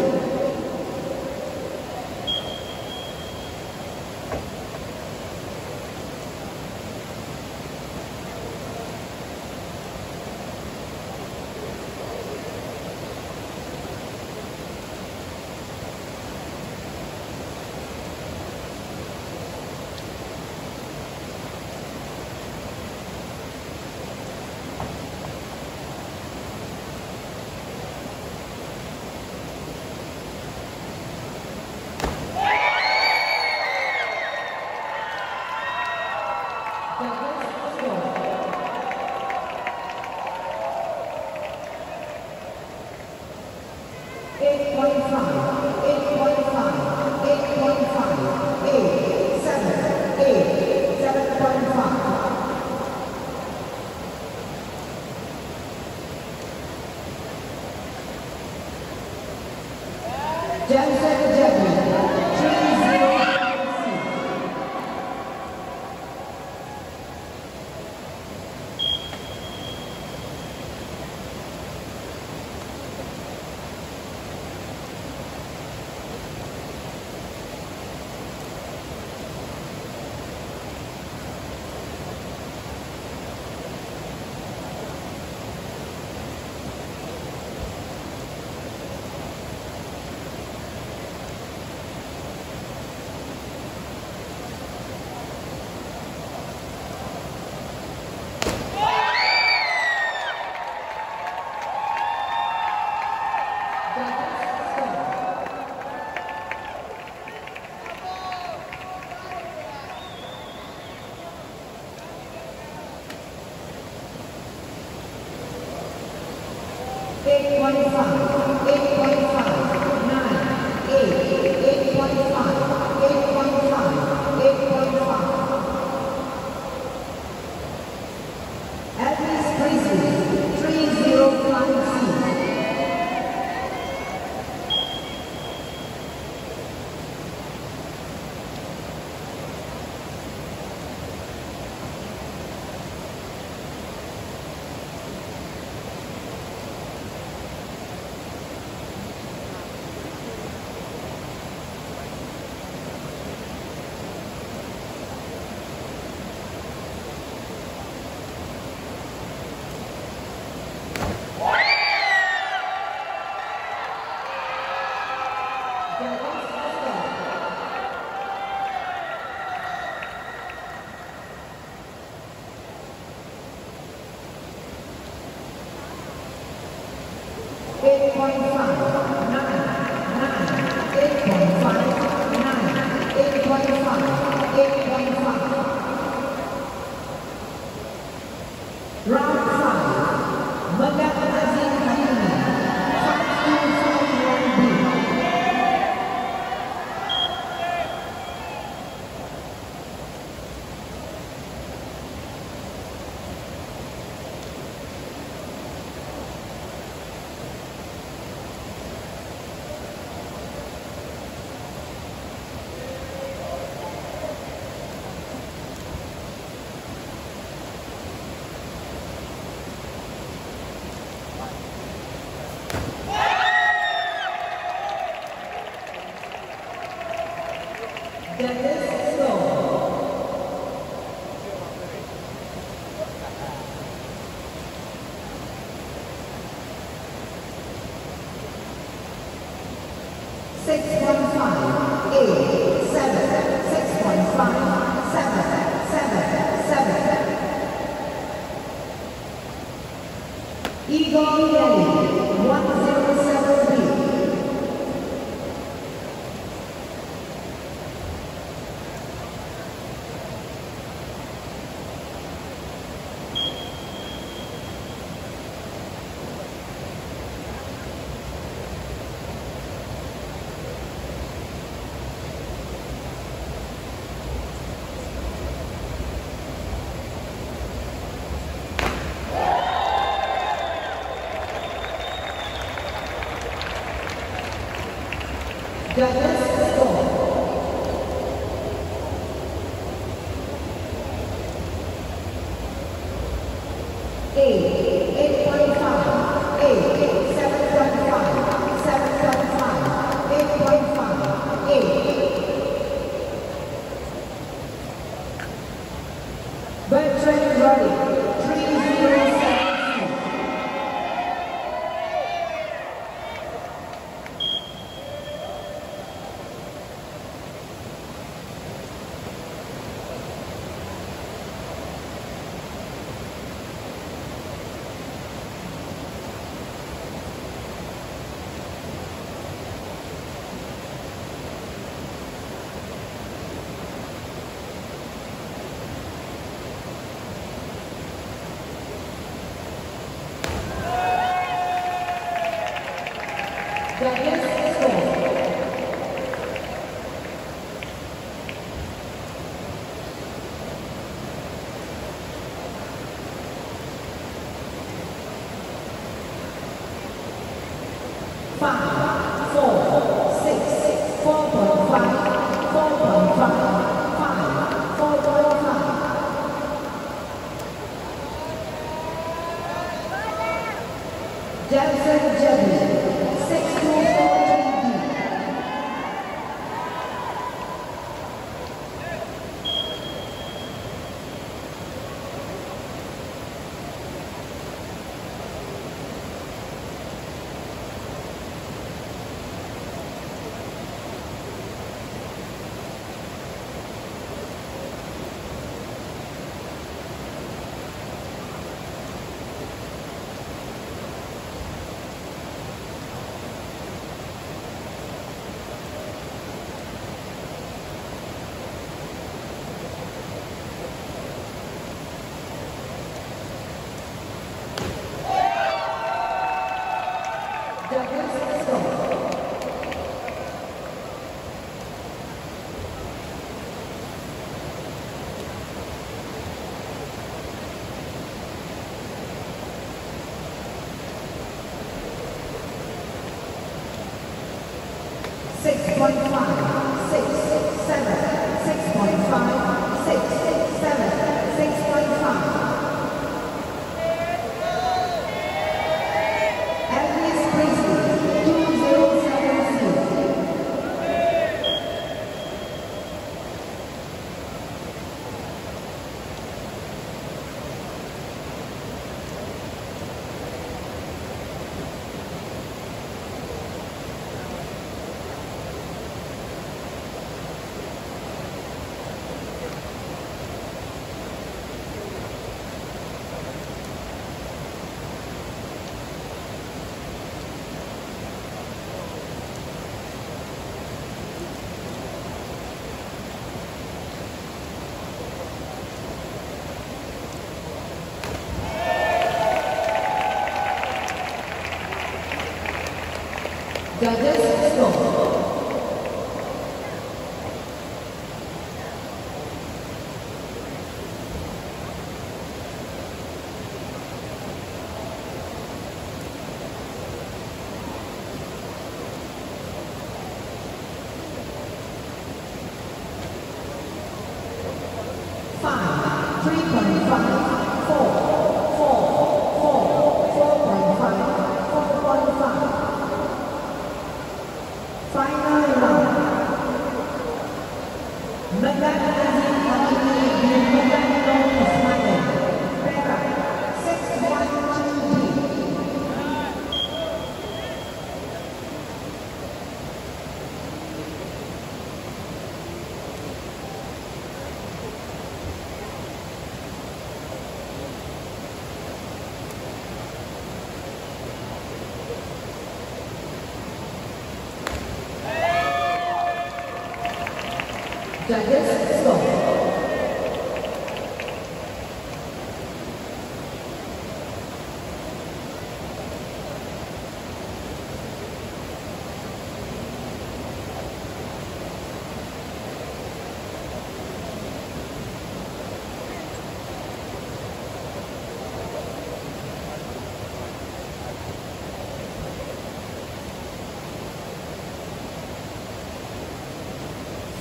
eight point five, eight point five, eight point five, eight, seven, eight, seven point five. Jensen Jeffrey, three zero six. eight point five, eight point five, nine, eight, eight point five, eight point five, eight point five. Elvis Presley, three zero five C. eight point five, nine, nine, eight point five, nine, eight point five, eight point five. Round five, Megat Azim Khaimi, five two five one B. Dennis Snow. Six point five, eight, seven, six point five, seven, seven, seven. Igor Yeli, one zero seven B. Judges score. Eight, eight point five, eight, seven point five, seven point five, eight point five, eight. Bertrand Roddick, three zero seven. Judges score. Five, four, six, four point five, four point five, five, four point five. Jackson Jeffrey, six two four three D. Judges score. Six point five, six, seven, six point five, six, seven, six point five. Elvis Presley, two zero seven zero. Judges score. Five, three point five, four, four, four, four point five, four point five. Final round. Medan Azim Hamidi bin Medan Long Ismail. Perak, six one two D. Judges score.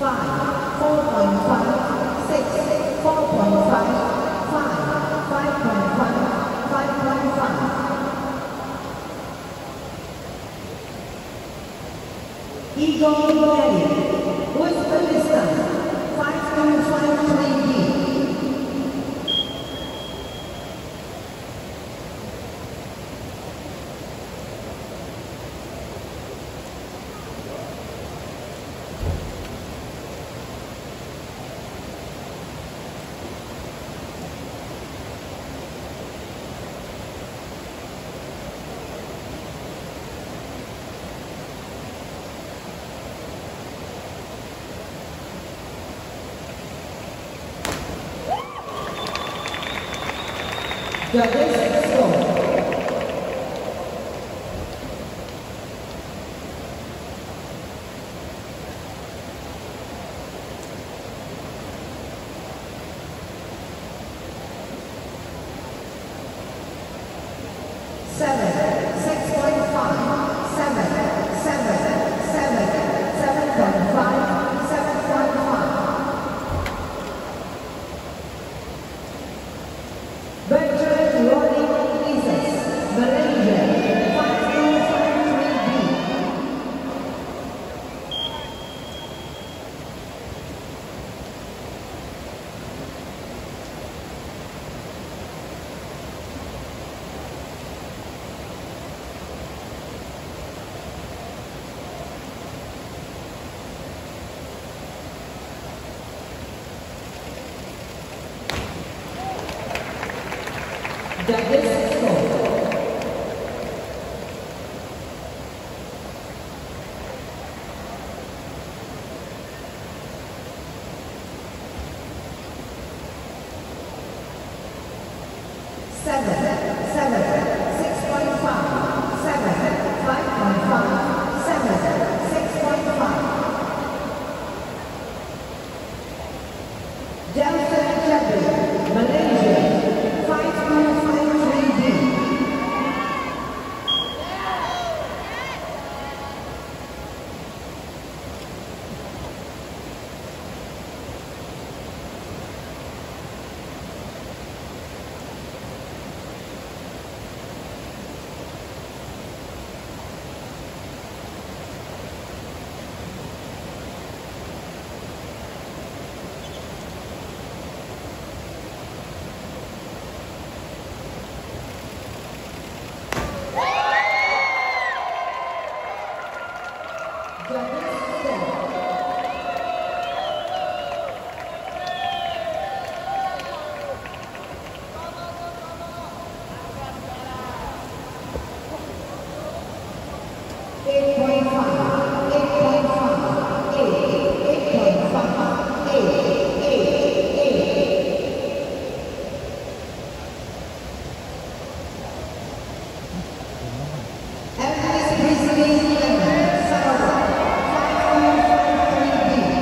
five, four point five, six, four point five, five, five point five, five point five. Igor Levy, Uzbekistan, five two five three B. Judges score. Seven, six point five, seven, seven, seven, seven point five, seven point five. Benjamin Roddy Isis, Malaysia, five two five three B. Judges score. Seven, seven, six point five, seven, five point five, seven, six point five. Delta Jabri, Malaysia, five two five three B. eight point five, eight point five, eight, eight point five, eight, eight, eight. Elvis Presley, Sarawak, five two five three B.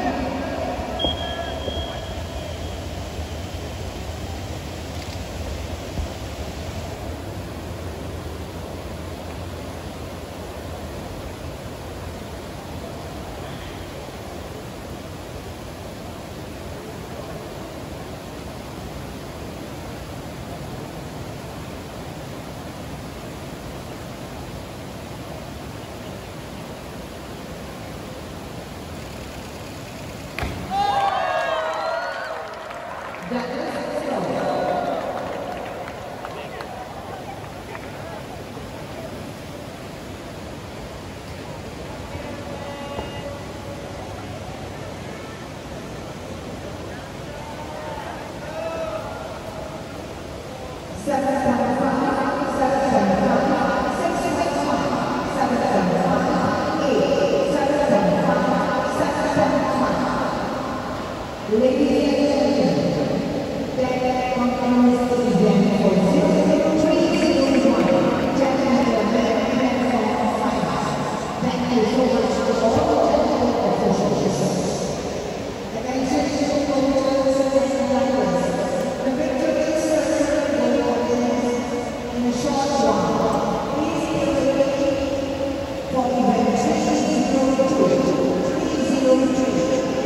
Seven point five, seven point five, six point five, seven point five, eight, seven point five, seven point five. Ladies and gentlemen, that concludes the event for zero zero three zero one, Gentlemen American Finals. Thank you so much to all technical officials. Attention to coaches and drivers. The victory is certain in a short while. Please be ready for event three zero two, three zero three.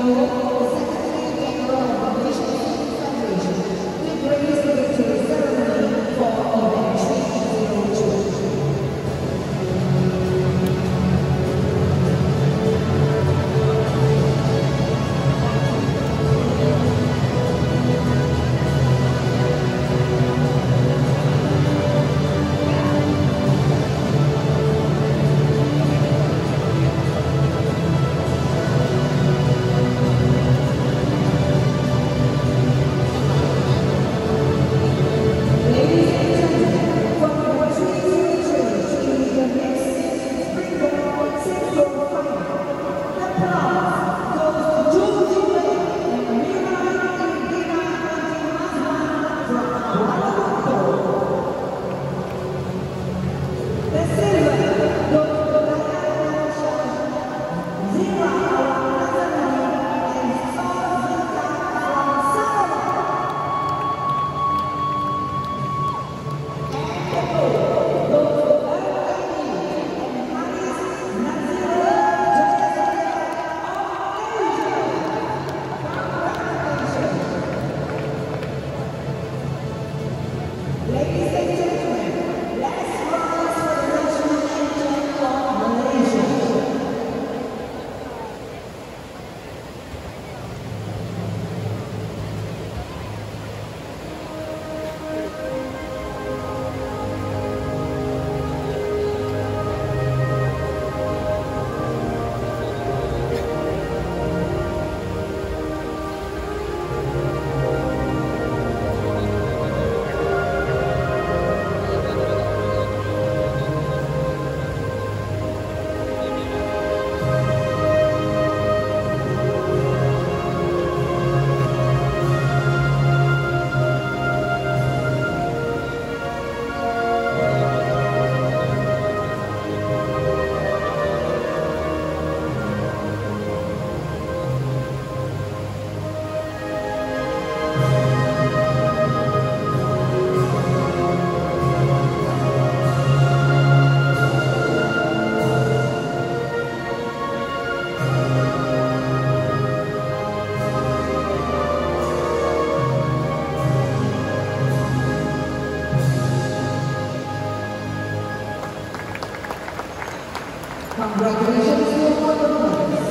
Congratulations to all the winners.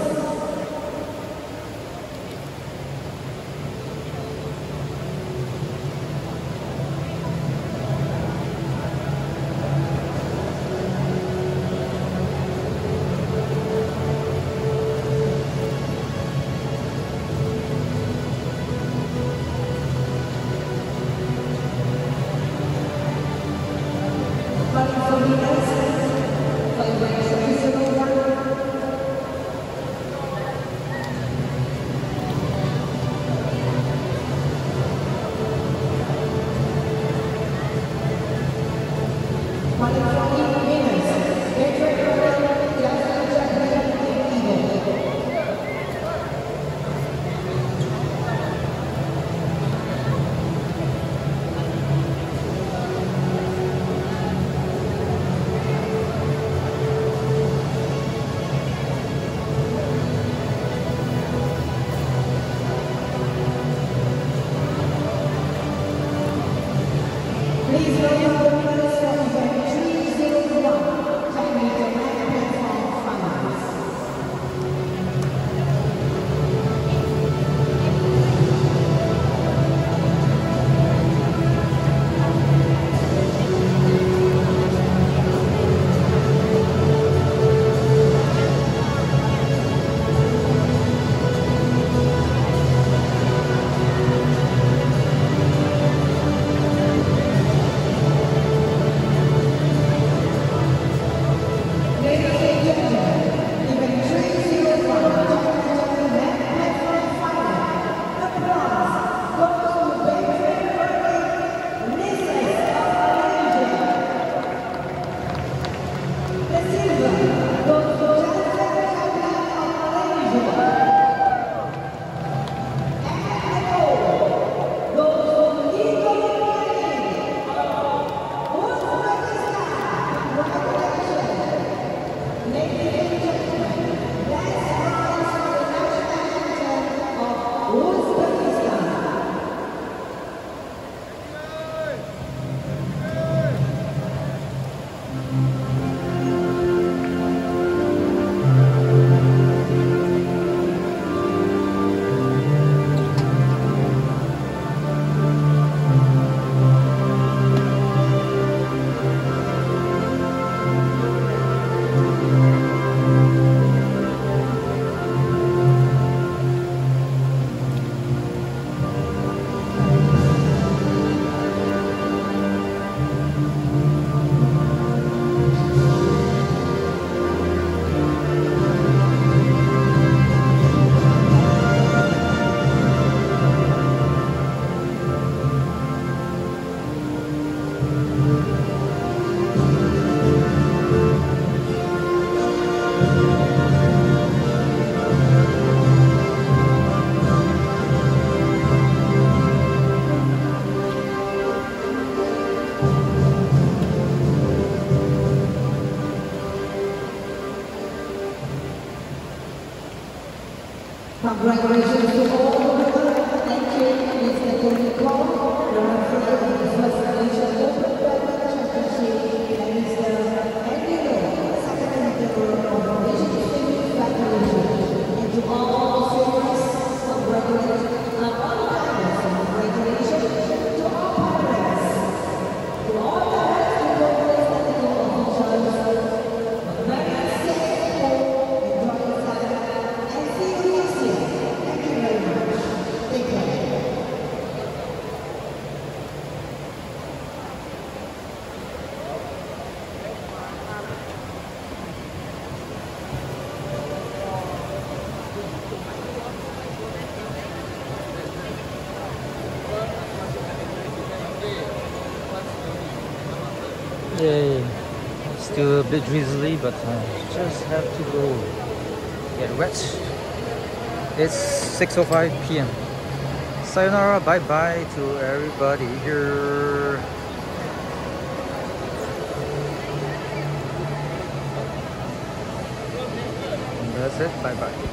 Fighting for the next, fighting for the Congratulations to all the winners. Thank you, Mister Tony Cole, the referee of the First Malaysia Open Badminton Championship, and Mister Andy Low, Secretary General of Malaysian Swimming Federation. And to all the swimmers, congratulations. And all the divers, congratulations to all parents. To all divers, congratulations to the officials. Very safe for enjoy yourself. And see you next year. Thank you very much. Take care. Yay. Still a bit drizzly, but I just have to go get wet. It's six oh five p m Sayonara, bye bye to everybody here. And that's it, bye bye.